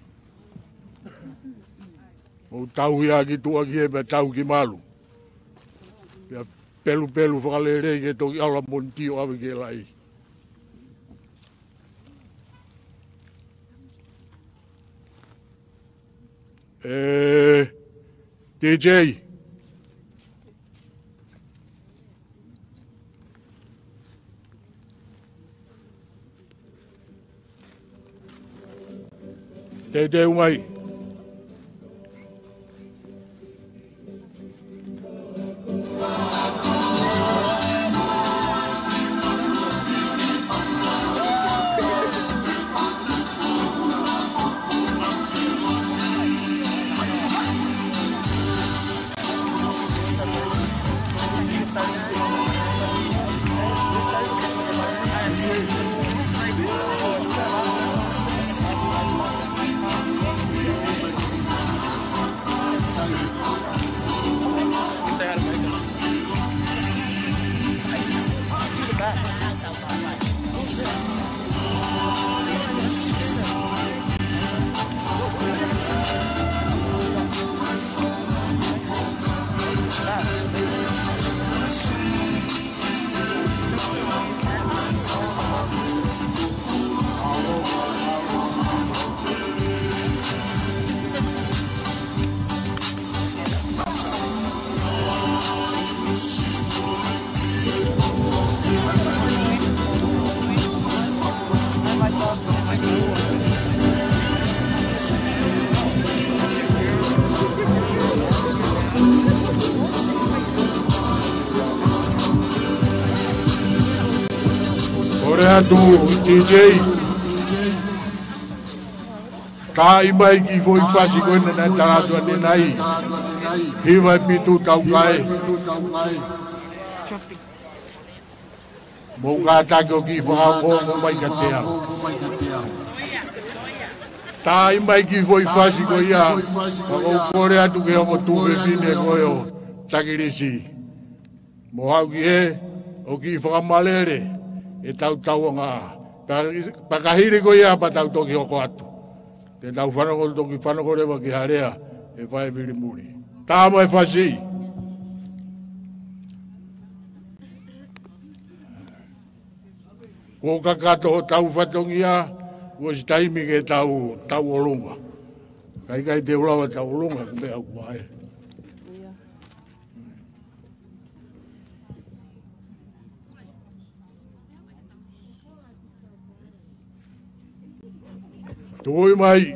O tau ia ki tua ki e me tau ki malu. Pea pelu pelu whakalere ke toki ala monti o awe ke lai. Eh, D J. Te te umai. Tu D J kai mai ki foi fasi ko na tara tu ane nai hi vai pitu tau kai mo ka ta ko ki fa ko mo mai ka te tai mai ki foi fasi ko ia ko kore atu ke mo tu ve fine ko yo takirisi mo au ki e o ki fa malere e tau tau nga pakahiri ko ia pa tau toki hoko atu te tau whanako toki whanako rewa ki harea e whae viri muri tāma e whasi ko kakato o tau whatongia o si taimi ke tau tau olunga kai kai te ulawa tau olunga kume au kuae Toi mai.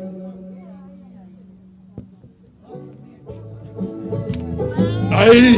Ai.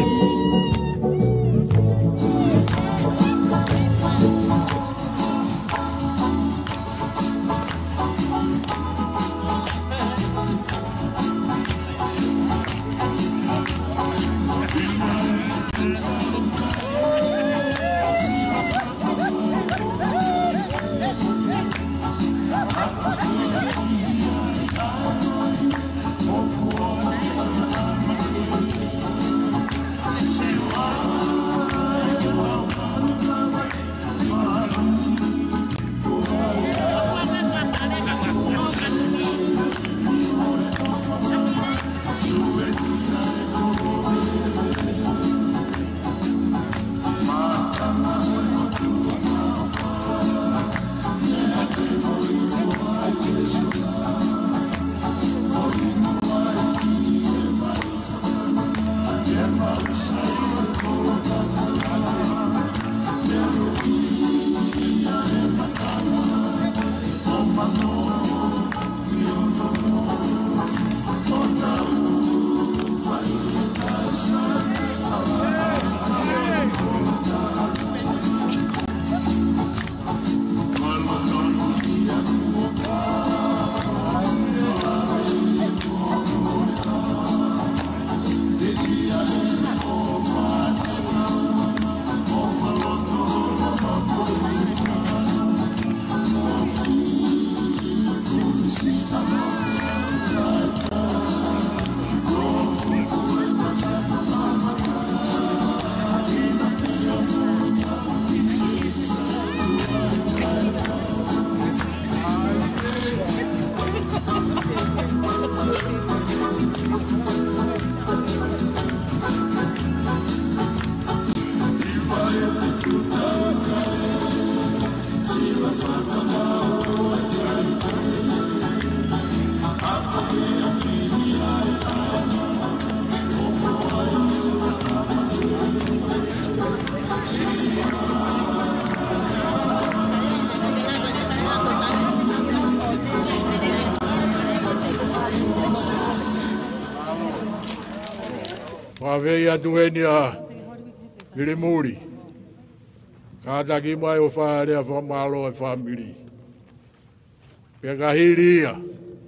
Whawhei atu e ni a Miri Muri. Ka taki mai o wharea whamalo e whamiri. Pea ka hiri ia.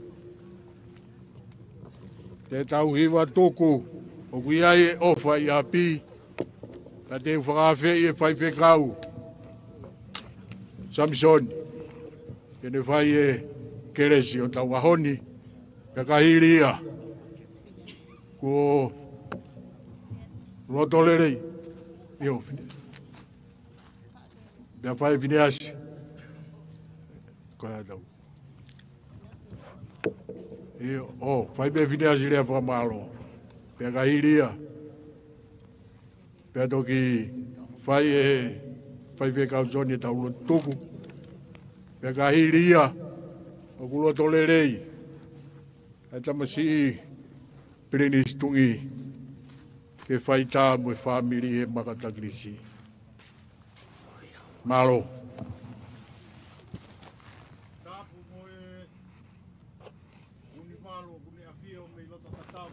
Te tau hiwa toko o kui ai e ofa i a pi. Ka te whakawhei e whai whekau. Samson. Kene whai e keresi o tau ahoni. Pea ka hiri ia. Ko rotolerei. Io, pea whai whineasi. Koe tau. Io, o, whai pea whineasi rea whamalo. Pea ka hiria. Pea toki whai e whai whekau soni e tau lo tuku. Pea ka hiria. O kulo tolerei. Ai tamasi Prinis tungi. Ke whai tā mwe whamiri e makatakrisi. Malo. Tāpu mo e uni malo, uni awhia o me lota tatau.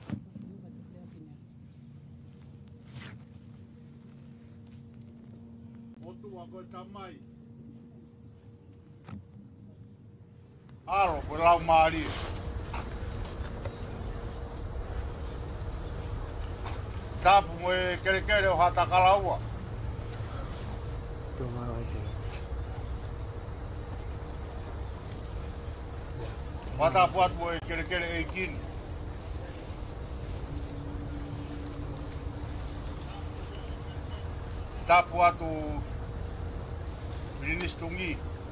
Otu a koe tamai. Aro, koe lau maari. Tāpu mo e kere kere o hata kalaua. Watapu atu mo e kere kere e kini. Tāpu atu Prinistungi.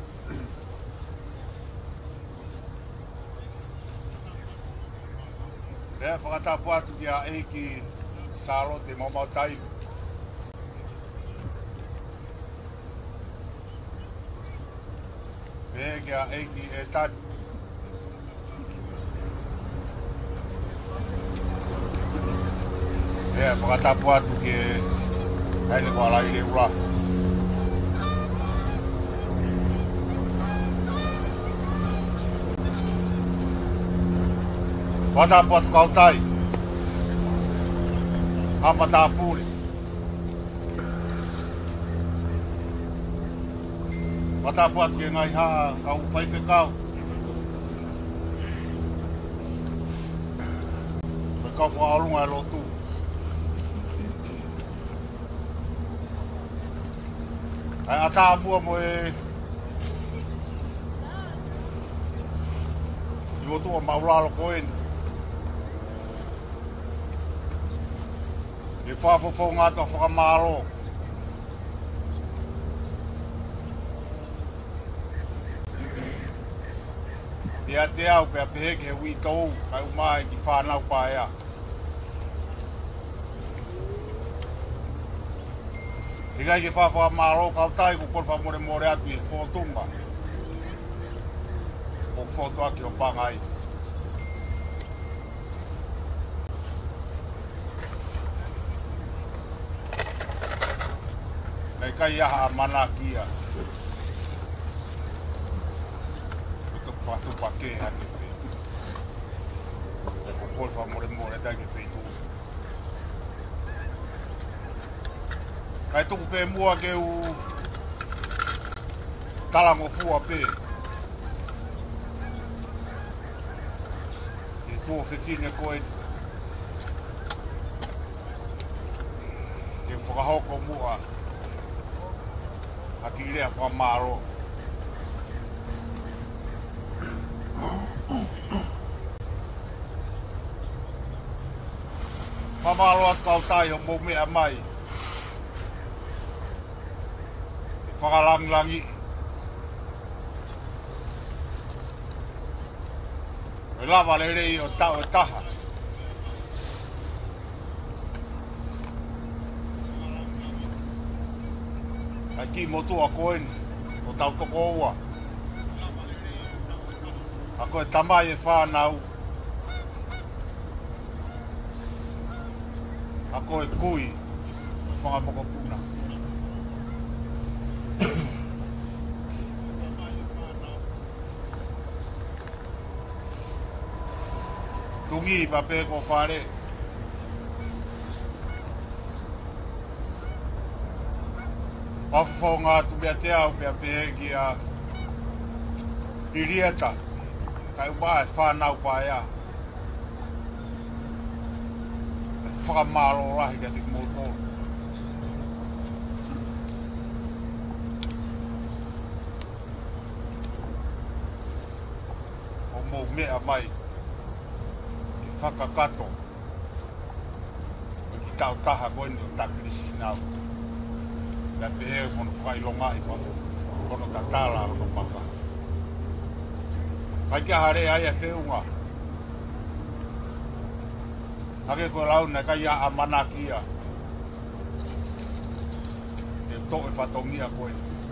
Pea whakatapu atu ki a eiki Salo te mamau tai. Pega eiki e tani. E whakatapu atu ke haile kua lai le ura. Whakatapu atu kautai. Hapa tāpuri. Watapu atu ke ngai haa kau whai whekau. Whekau whaarunga e lotu. Ai ata mua mo e i motua maulalo koeni. E whawhawhau ngā tō whakamāro. Pea te au, pea peheke he wī tau, kai umahe ki whānau pāea. E gai ke whawhamāro kau tai ko korwha more more atu i whotunga. O whotu aki o pāngai. Kai aha mana kia. Kutu patu pake hake pe. O korwha more more dai ke peitu. Kai tuku pe mua ke u talango fua pe. E tuo whitine koe. E whakahoko mua. Aki lea whamaro. Whamaro atu au tai o mou mea mai. E whakalangilangi. E lava le rei o tau e taha. Ki motua koen o tau toko oua. A koe tamai e whanau. A koe kui e whangamoko puna. Tungi pa pe ko whare. Whawhonga tu mea te au mea pehe ki a Irieta. Kai wae whanau pae a. Whakamaro rahi ka te mōtō. O mō mea mai. Ki whakakato. Ki tau taha koini o takirisi nau. Ka pehe kono whailonga i kono. Kono tatala kono maka. Kai kia hare ai e whiunga. Hake koe lau na kai a amanakia. E to e whatongia koe.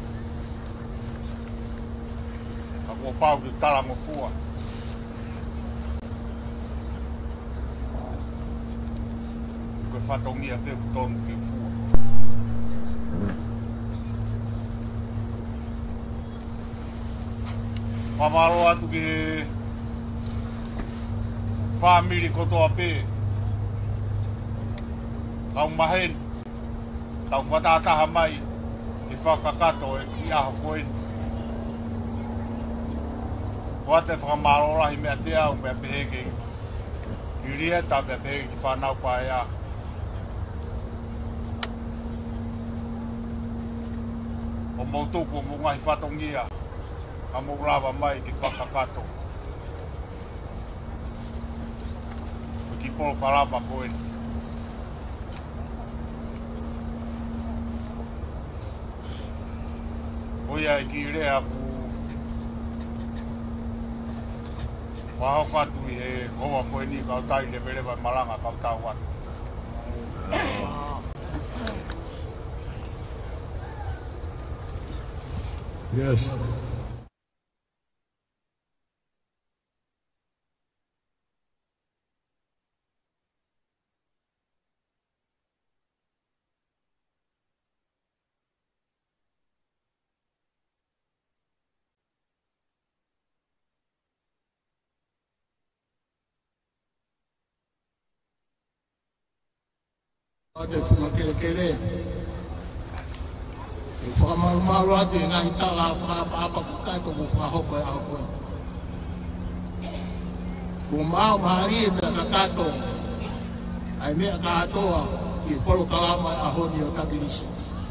Ka kua pau ki talango fua. Koe whatongia te tonu ki fua. Whamaro atu ki whamiri kotoa pē. Kau mahen, tau watataha mai, i whakakato e ki aho koen. Wate whakamarorahi mea te au mea peheke. I rieta mea peheke ki whanau pae a. O mautuku o mungahi whatongia. A mōrawa mai ki whakakato. O ki polo parama koen. Oia e ki rea pu wahau atu i he hoa koe ni kau tai le verewa malanga kau tau atu. Yes. Ate fuma kele kele. E whakamarumaru ate e ngahi tala whakapapa kukai toko whakahoko e ako. Ko mau mahari e mea kakato. Ai mea katoa i polo kalama e ahoni o Takirisi.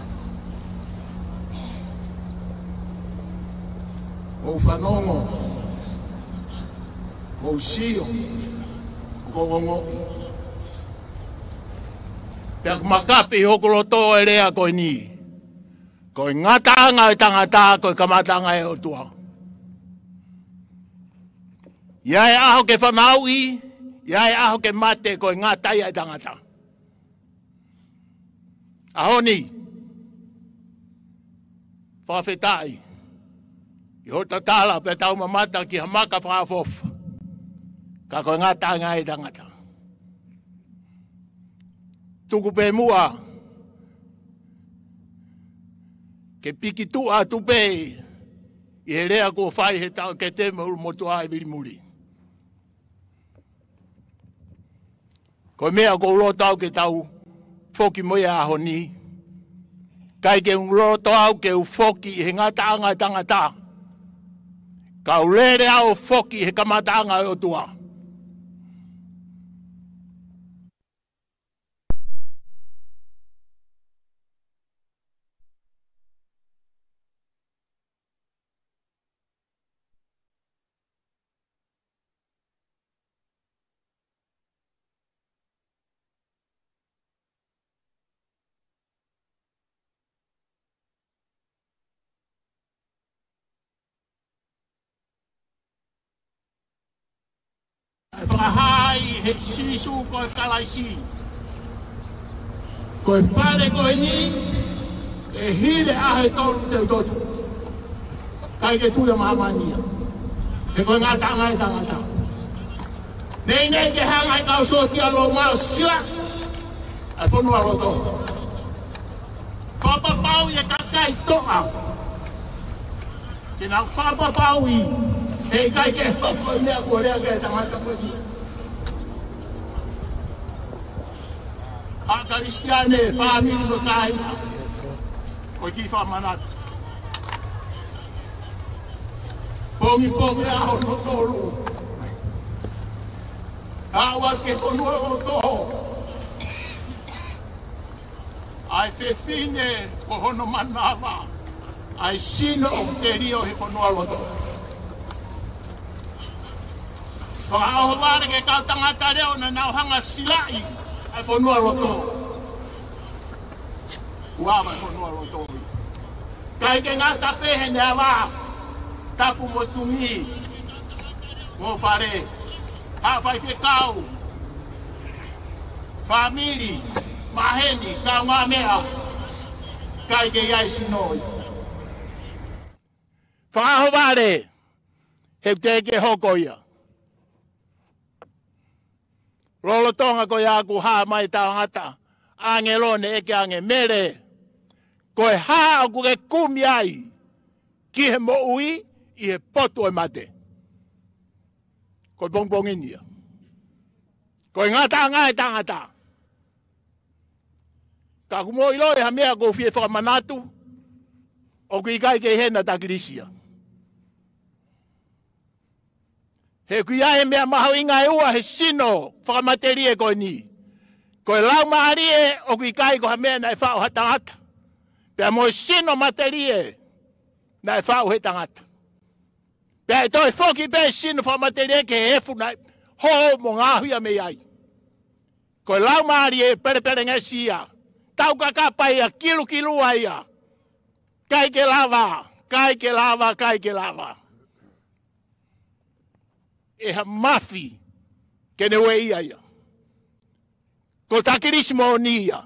O whanongo. O sio. Ko ngongoki. Pea makapi hokoloto e rea koe ni. Koe ngatanga e tangata, koe kamatanga e otua. Ia e aho ke whamaui, ia e aho ke mate koe ngatai e tangata. Ahoni. Whawhetai. I hota tala pe tau mamata ki hamaka whafofa. Ka koe ngatanga e tangata. Tuku pe mua. Ke piki tua tupe. I he rea ko whai he tau ke te mauru motua e virimuri. Ko mea ko ulo tau ke tau foki moia aho ni. Kai ke ulo tau ke u foki he ngatanga tangata. Ka ulere au foki he kamatanga e o tua. Whakahai he sisu koe kalaisi. Koe whare koe ni, e hire ahe toru teu totu. Kai ke tuia mahamania. E koe ngā tanga e tangata. Nei nei ke hanga e kau soti alo mao sila. E whonua roto. Whapapau i e kakai toa. Ke nau whapapau i. Hei kai ke whapapau i mea kua rea ke tangata koe ni. Akarisiane, whamiri mo kai. o ki whamanata. Pongi pongi aho no tolu. Awa ke konua o toho. Ai whewhine ko hono manawa. Ai sino o te rio he konua loto. Whaaho wāre ke kau tangata reo na nau hanga silai. Ai whanua loto. Uawa whanua loto. Kai ke ngata pehe ne awa. Tapu mo tungi. Mo whare. Hawhai te kau. Famili. Maheni. Kau ngā mea. Kai ke iai sinoi. Whaaho wāre. Heu te ke hoko ia. Lolo tonga ko ia ku ha mai tangata. Ange lone eke ange mere. Ko e ha ku ke kumi ai. Ki he mo ui, i he poto e mate. Ko e bongbong inia. Ko e ngata ngai tangata. Ka kumo ilo e ha mea ko fie whakamanatu. O ki kai ke hena takirisia. He kuia e mea maho inga e ua he sino whakamateri e koe ni. Ko e lau maari e o kui kai ko ha mea na e whao ha tangata. Pea mo e sino materi e na e whao he tangata. Pea e toi whoki pe e sino whakamateri e ke he efu na ho mo ngāhui a me ai. Ko e lau maari e pere pere nge sia. Tau kakapa ia kilu kilu a ia. Kai ke lava, kai ke lava, kai ke lava. E ha mafi ke ne wei ia ia. Ko takirismo o ni ia.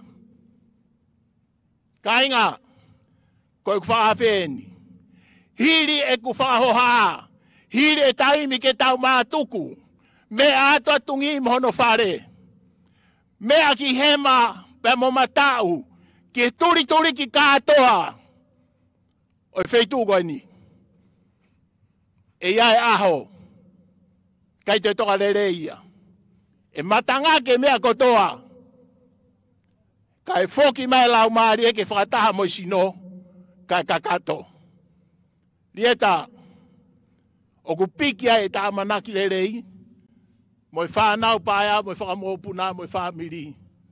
Ka inga, ko e kuwha awheni. Hiri e kuwha hoha. Hiri e taimi ke tau mātuku. Me ato atungi mohono whare. Me a ki hema pe mo matau. Ki turi turi ki kātoa. O e wheitu koe ni. E ia e aho. Kai te toka rere ia. E matanga ke mea kotoa. Kai foki mai lau maari e ke whakataha mo sino. Kai kakato. Rieta. O ku pikia e ta manaki rerei. Mo i whanau paia, mo i whakamopuna, mo i whamiri.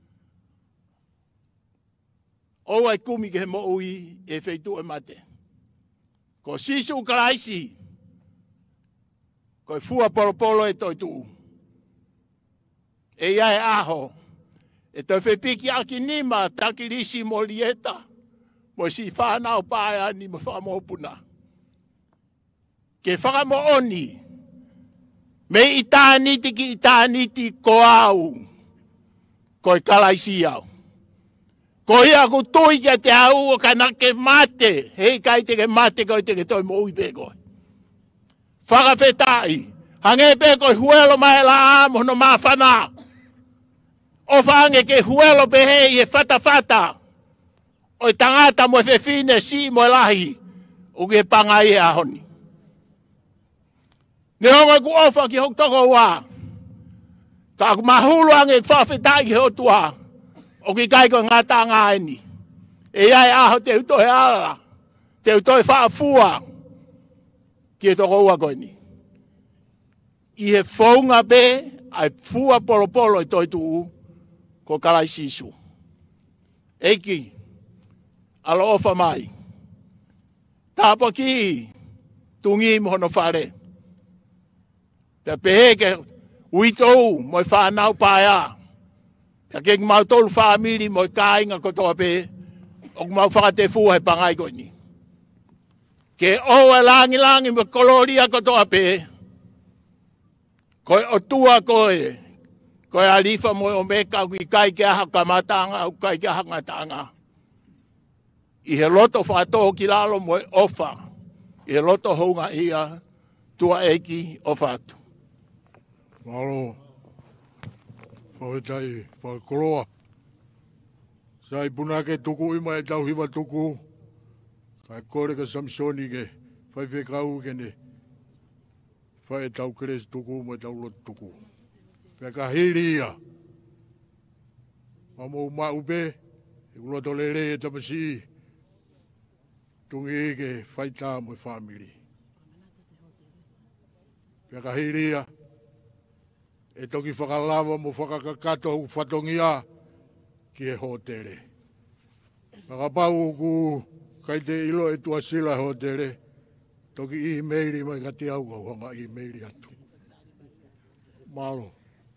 O ai kumi ke he mo ui e wheitu e mate. Ko sisu karaisi. Ko fua polo polo e toi tu. E ia e aho. E toi whepiki aki nima takirisi mo lieta. Mo si whanau paia ni mo whamopuna. Ke whakamo oni. Me i tāniti ki i tāniti ko au. Ko i kalaisi au. Ko ia ku tui kia te au o kanake mate. Hei kai te ke mate ko i te ke toi mo uipe koe. Whakawhetai, hange pe koe huelo mai la amo no mawhana. O whange ke huelo pe hei e whata whata. O i tangata mo e whewhine si mo e lahi. O ke pangai e ahoni. Ne honga ku ofa ki hok toko wā. Ka ku mahulu ange whawhetai ki hotua. O ki kai koe ngata ngā eni. E ai aho te utohe ala. Te utohe whaafua. Ki e toko ua koe ni. I he whaunga be, ai fua polo polo i toi tuu, ko kalai sisu. Eiki, alo ofa mai. Tāpa ki, tungi mohono whare. Pea pehe ke uitou, mo i whanau paia. Pea ke mau tolu whamiri, mo i kāinga kotoa pe, o mau whakate fua he pangai koe ni. Ke oa langi langi mo koloria kotoa pe. Koe o tua koe. Koe arifa mo o meka kui kai ke aha kamatanga au kai ke aha ngatanga. I he loto whātoho ki lalo mo e ofa. I he loto hounga ia tua eki o whātu. Malo. Whawhetai, whakoloa. Sai punake tuku ima e tau hiwa tuku. Kai kore ka Samsoni ke whai whekau ke ne whai e tau keres tuku mo e tau lot tuku. Wheka hiri ia. Mamo uma upe, e uloto lere e tamasi, tungi ke whaita mo family. Pia kahiria, e toki whakalawa mo whakakakato u whatongia ki e hotere. Pakapau ku kai te ilo e tua sila hotere, toki i meiri mai kati au kau hanga i meiri atu. Malo.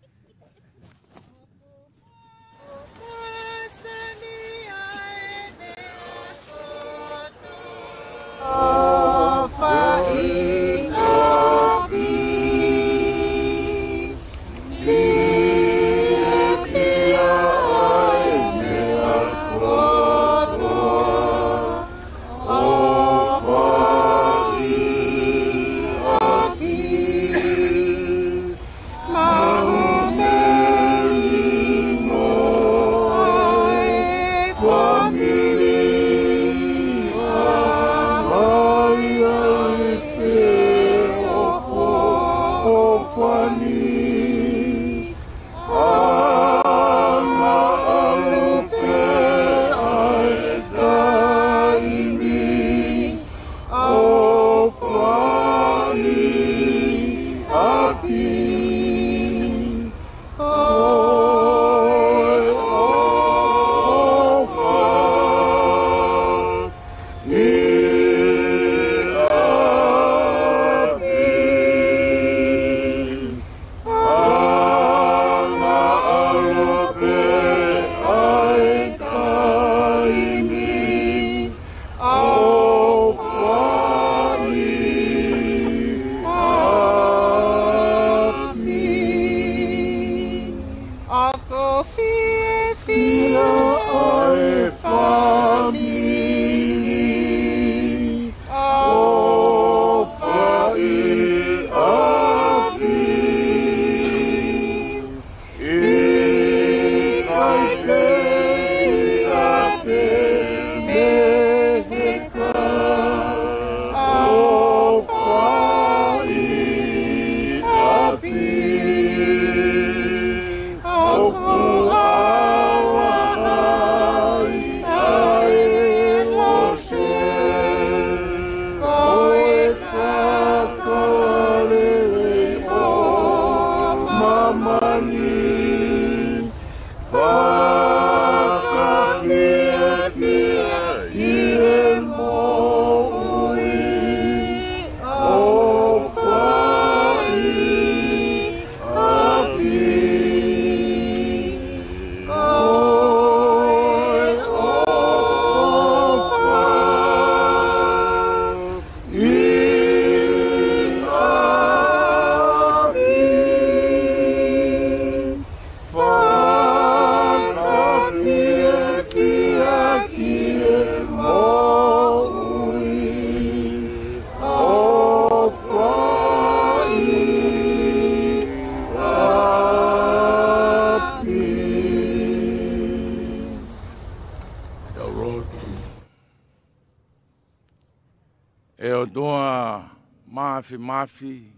E o doa mafi mafi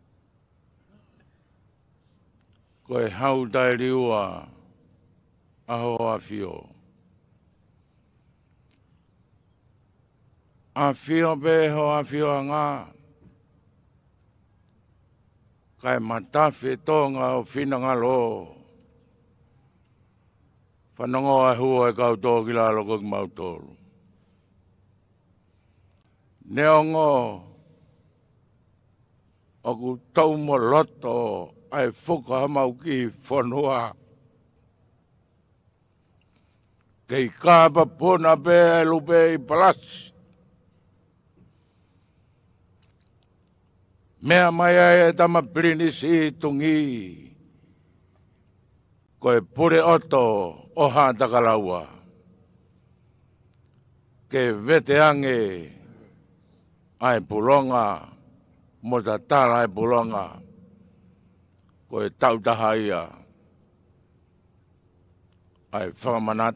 ko e hau dai riua aho a fio. A fio be ho a fio ngā kai matafi tonga o fina ngalo. Whanongo e hua e kau tō ki la loko ki mautoro. Neongo o ku tau mo loto ai whuka hamau ki whanua. Kei kāpa puna pe e lupe i palasi. Mea mai ai e tama pirini si tungi. Ko e pure oto o hātakalaua. Ke vete ange ai pulonga, mo ta tala ai pulonga, ko e tautaha ia, ai whakamanat,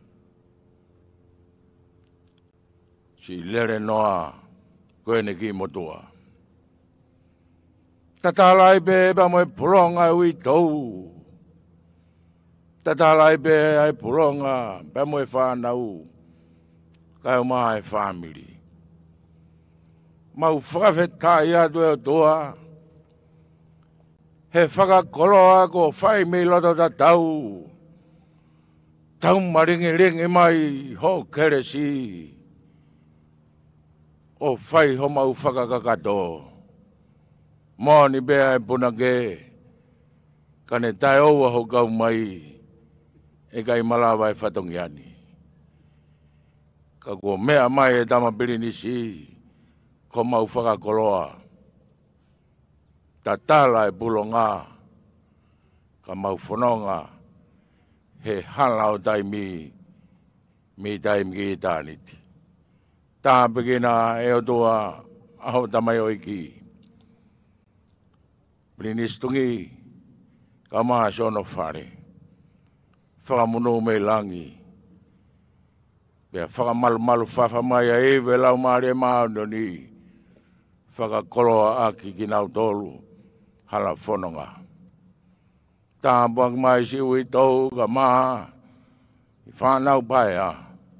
si lere noa, ko e ne ki motua. Tatala ai be eba mo e pulonga ui tau, tatala ai be ai pulonga, be mo e whanau, kai o maa e family. mau whakawhetai atu e toa. He whakakoloa ko whai me loto ta tau. Tau maringi ringi mai ho keresi. O whai ho mau whakakakato. Mōni bea e punake. Kane tai oua ho kau mai. E kai malawa e whatongiani. Ka kua mea mai e tama pirinisi. Ko mau whakakoloa. Ta tala e pulonga. Ka mau whanonga. He hala o taimi. Mi taimi ki tāniti. Tā pekina e o toa aho tamai o iki. Pirinisi ka maa sono whare. Whakamuno me langi. Pea whakamalu malu whafa mai a ewe lau maare maa noni. Whakakoloa aki ki nau tolu. Hala whanonga. Tā buang mai si ui tau ka maa. I whanau pai a.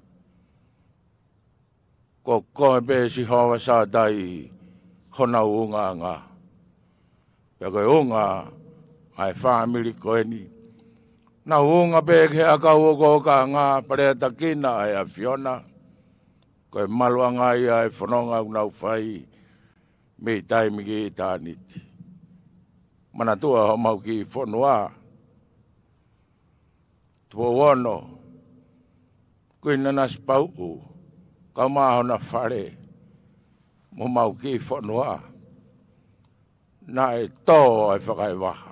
Ko koe pe si hoa sa tai. Honau unga nga. Pea koe unga. Ai whamiri koe ni. Na unga pe ke aka uoko ka ngā parea takina ai a Fiona. Koe malua ngā ia e whanonga unau whai. Me taimi ki tāniti. Mana tua ho mau ki whanua. Tua wono. Koe nana spau u. Ka maho na whare. Mo mau ki whanua. Na e tō ai whakai waha.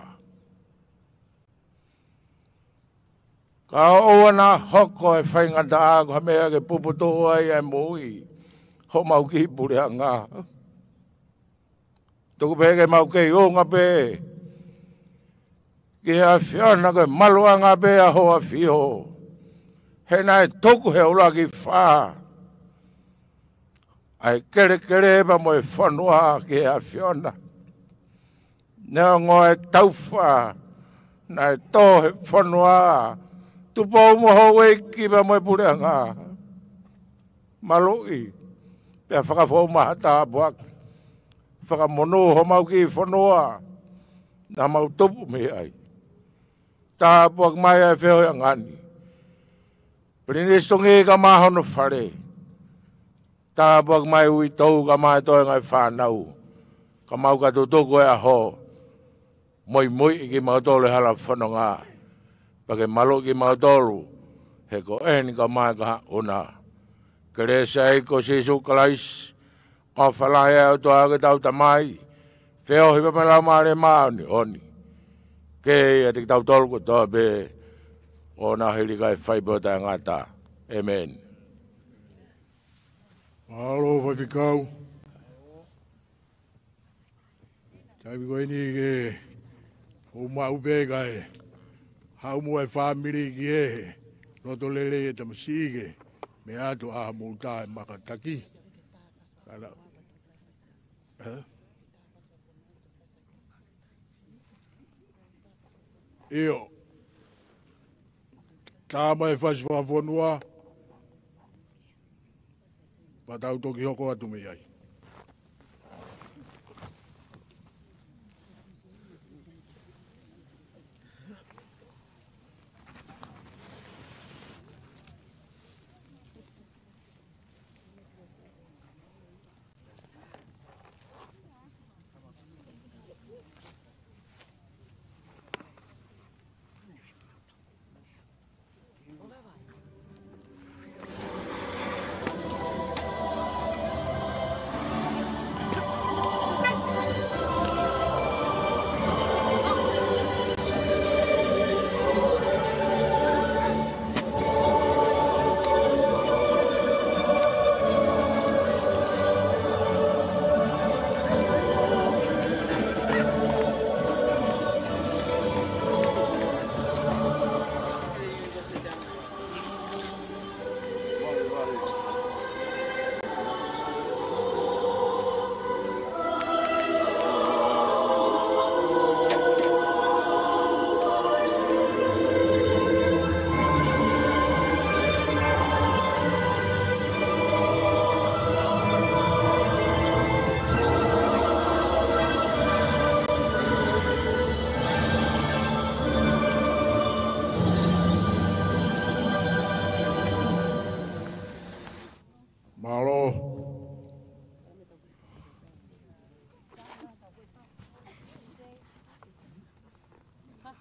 Ka oana hoko e whaingata ako ha mea ke puputo ai e mui. Ho mau ki purea ngā. Tuku peke mau kei o ngā pe. Ki a whiana koe malua ngā pe a hoa whiho. He nai toku he ula ki wha. Ai kere kere pa mo e whanua ki a whiana. Nea ngoe tauwha. Nai tō he whanua. Tupo mo ho e ki ba mo purea ngā. Maloi. Pea whakafo mahata buak. Whakamono ho mau ki whanua. Na mau tupu me ai. Tā buak mai ai wheo ya ngani. Prinistongi ka mahono whare. Tā buak mai ui tau ka mai toi ngai whanau. Ka mau ka tutoko e aho. Moi moi ki mau tole hala whanonga. Pake malo ki mautolu, he ko eni ka mai ka una. Kere sa e ko sisu kalais, o whalai au toa ke tau tamai, wheo hipa me lau maare mauni, oni. Ke e te tau tolu ko toa be, o na hiri kai whaipota ngata. Amen. Mahalo whakikau. Taipi koe ni ke, o maupe kai. Hau mua e whamiri ki e, roto lele e tamasige, me ato a mouta e makataki. Kala. Eo, tāma e whasi whawhanua, patau toki hoko atu me ai.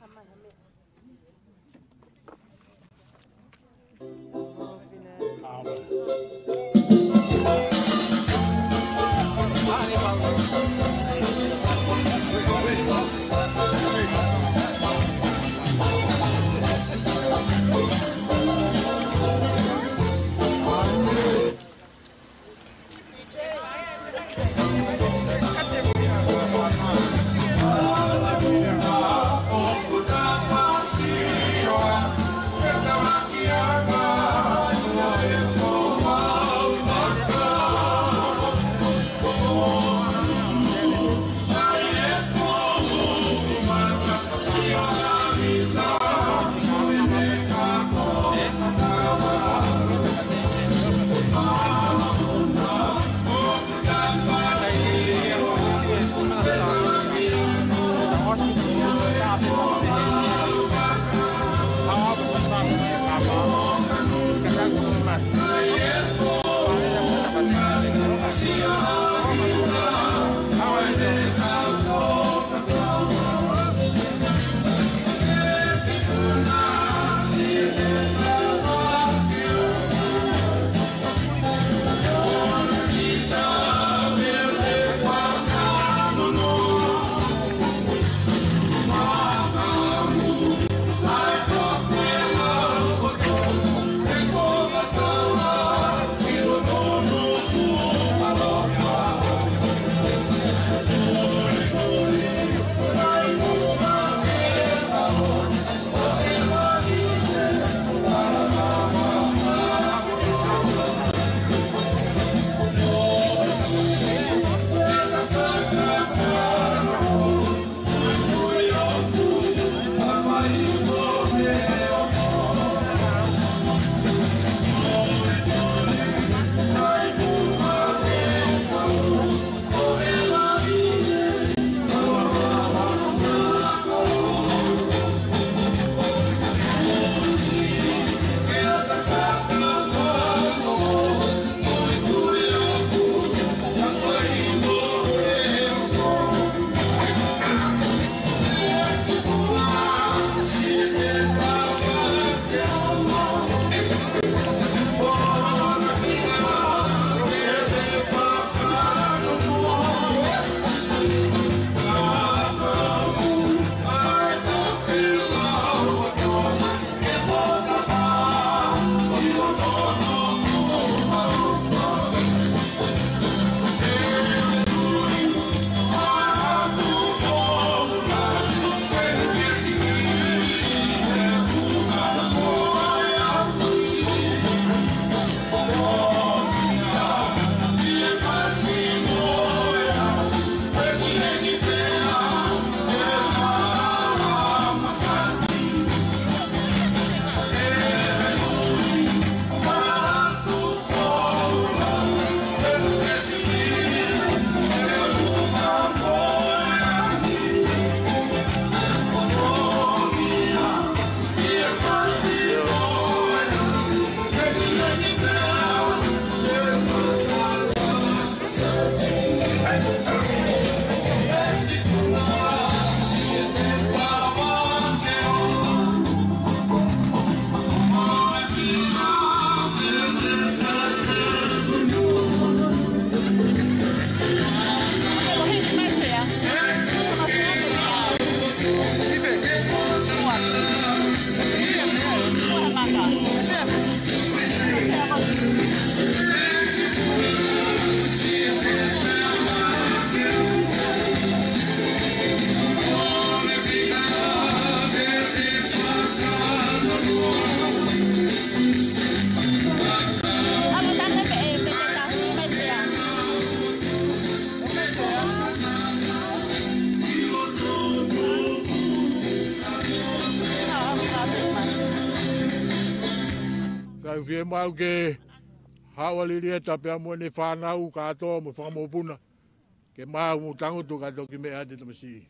Kai fie mau ke hawaliri e tapea mo ne whanau katoa mo whamopuna. Ke mau mo tango tu kato ki mea te tamasi.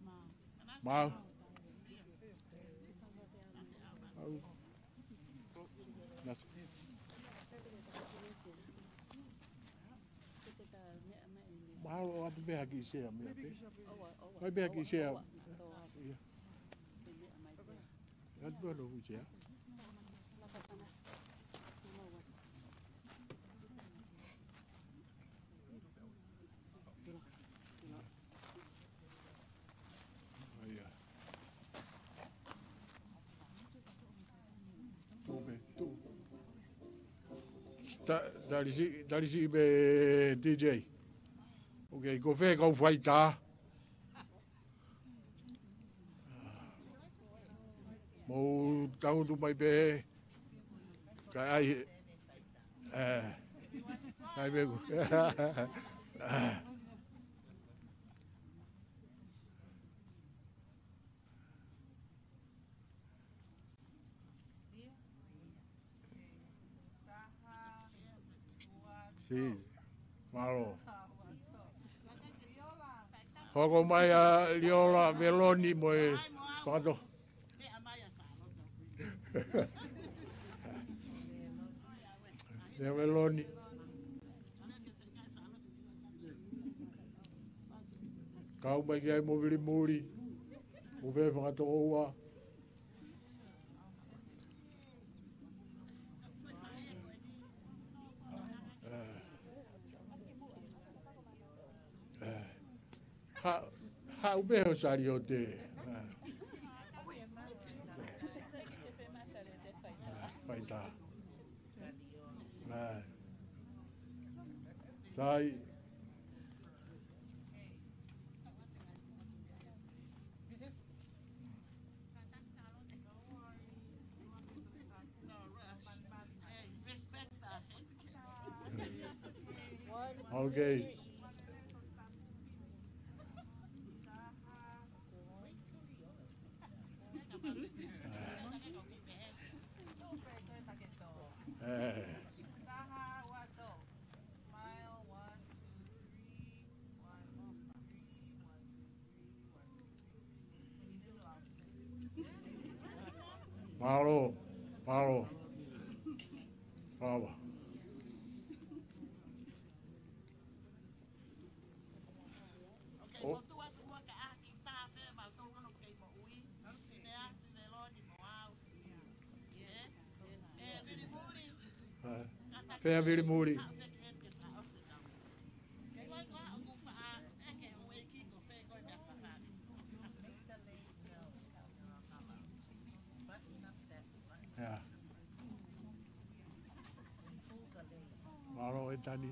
Mau. Mau o atu beha ki sea mea pe. Kai beha ki sea. At bueno, usia. Iya. Tu be tu. Da dari si dari si be D J. Okay, ko fe ko fai ta. Mo tau tu mai be. Ka ai eh ai be. Si, malo. Hoko mai a liola veloni mo e pato. Le veloni. Kau mai ki ai mo vili muri. O ve pato oa. Ha, ha ube ho sari o te. Pai tā. Sai. Okay. Malo, malo. Bravo. Oh. Fea vili muri. Ya. Malo e tani.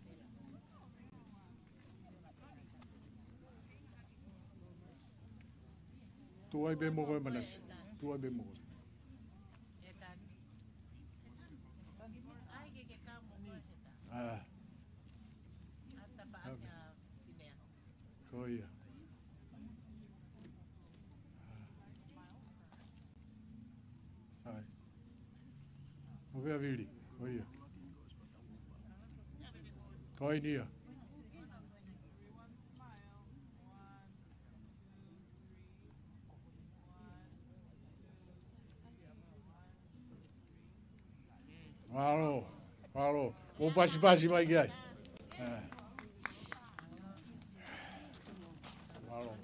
Tu ai be mo ko manas. Tu ai be mo. Ah. Koia. Sai. O vea vili. Koia. Koinia. Malo, malo. O pasi pasi mai ki ai. Malo.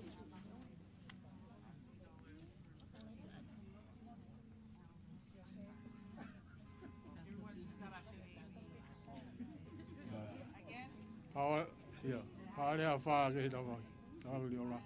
Hawa, ia. Hawa lea whaa ke hita waki. Tāku li ola.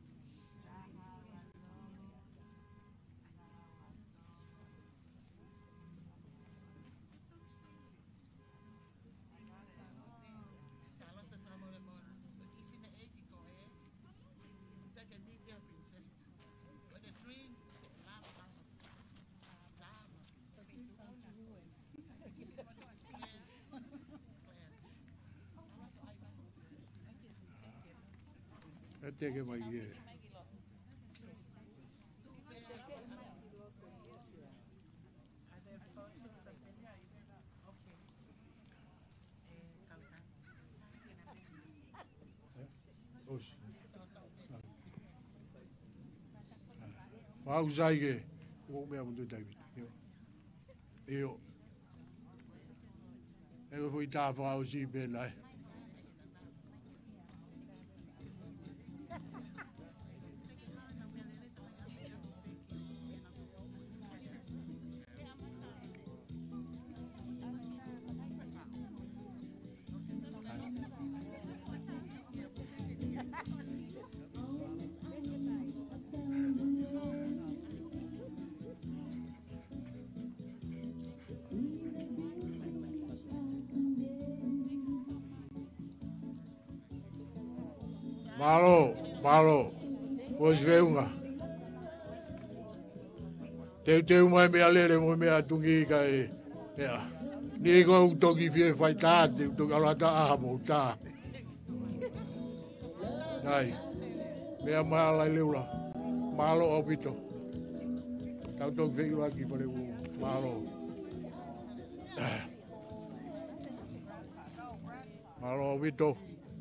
E teke mai ki e. Oshi. Wau sai ke. O mea mundu David. Io. Io. Ego fui tā whakau si pēnai. Malo, malo. Pois veunga. Teu teu mai mea lere mo mea tungi ka e. Ea. Ni ko utoki fie fai tā, te utoki ala tā aha mo tā. Nai. Mea maa lai leula. Malo o pito. Tau toki wheki waki pare u. Malo. Malo o pito.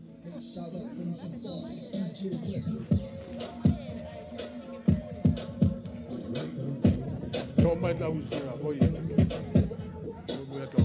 Toma da usura, foi. Vou to.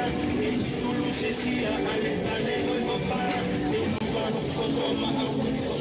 Sia ale ale no fa, e no va no control ma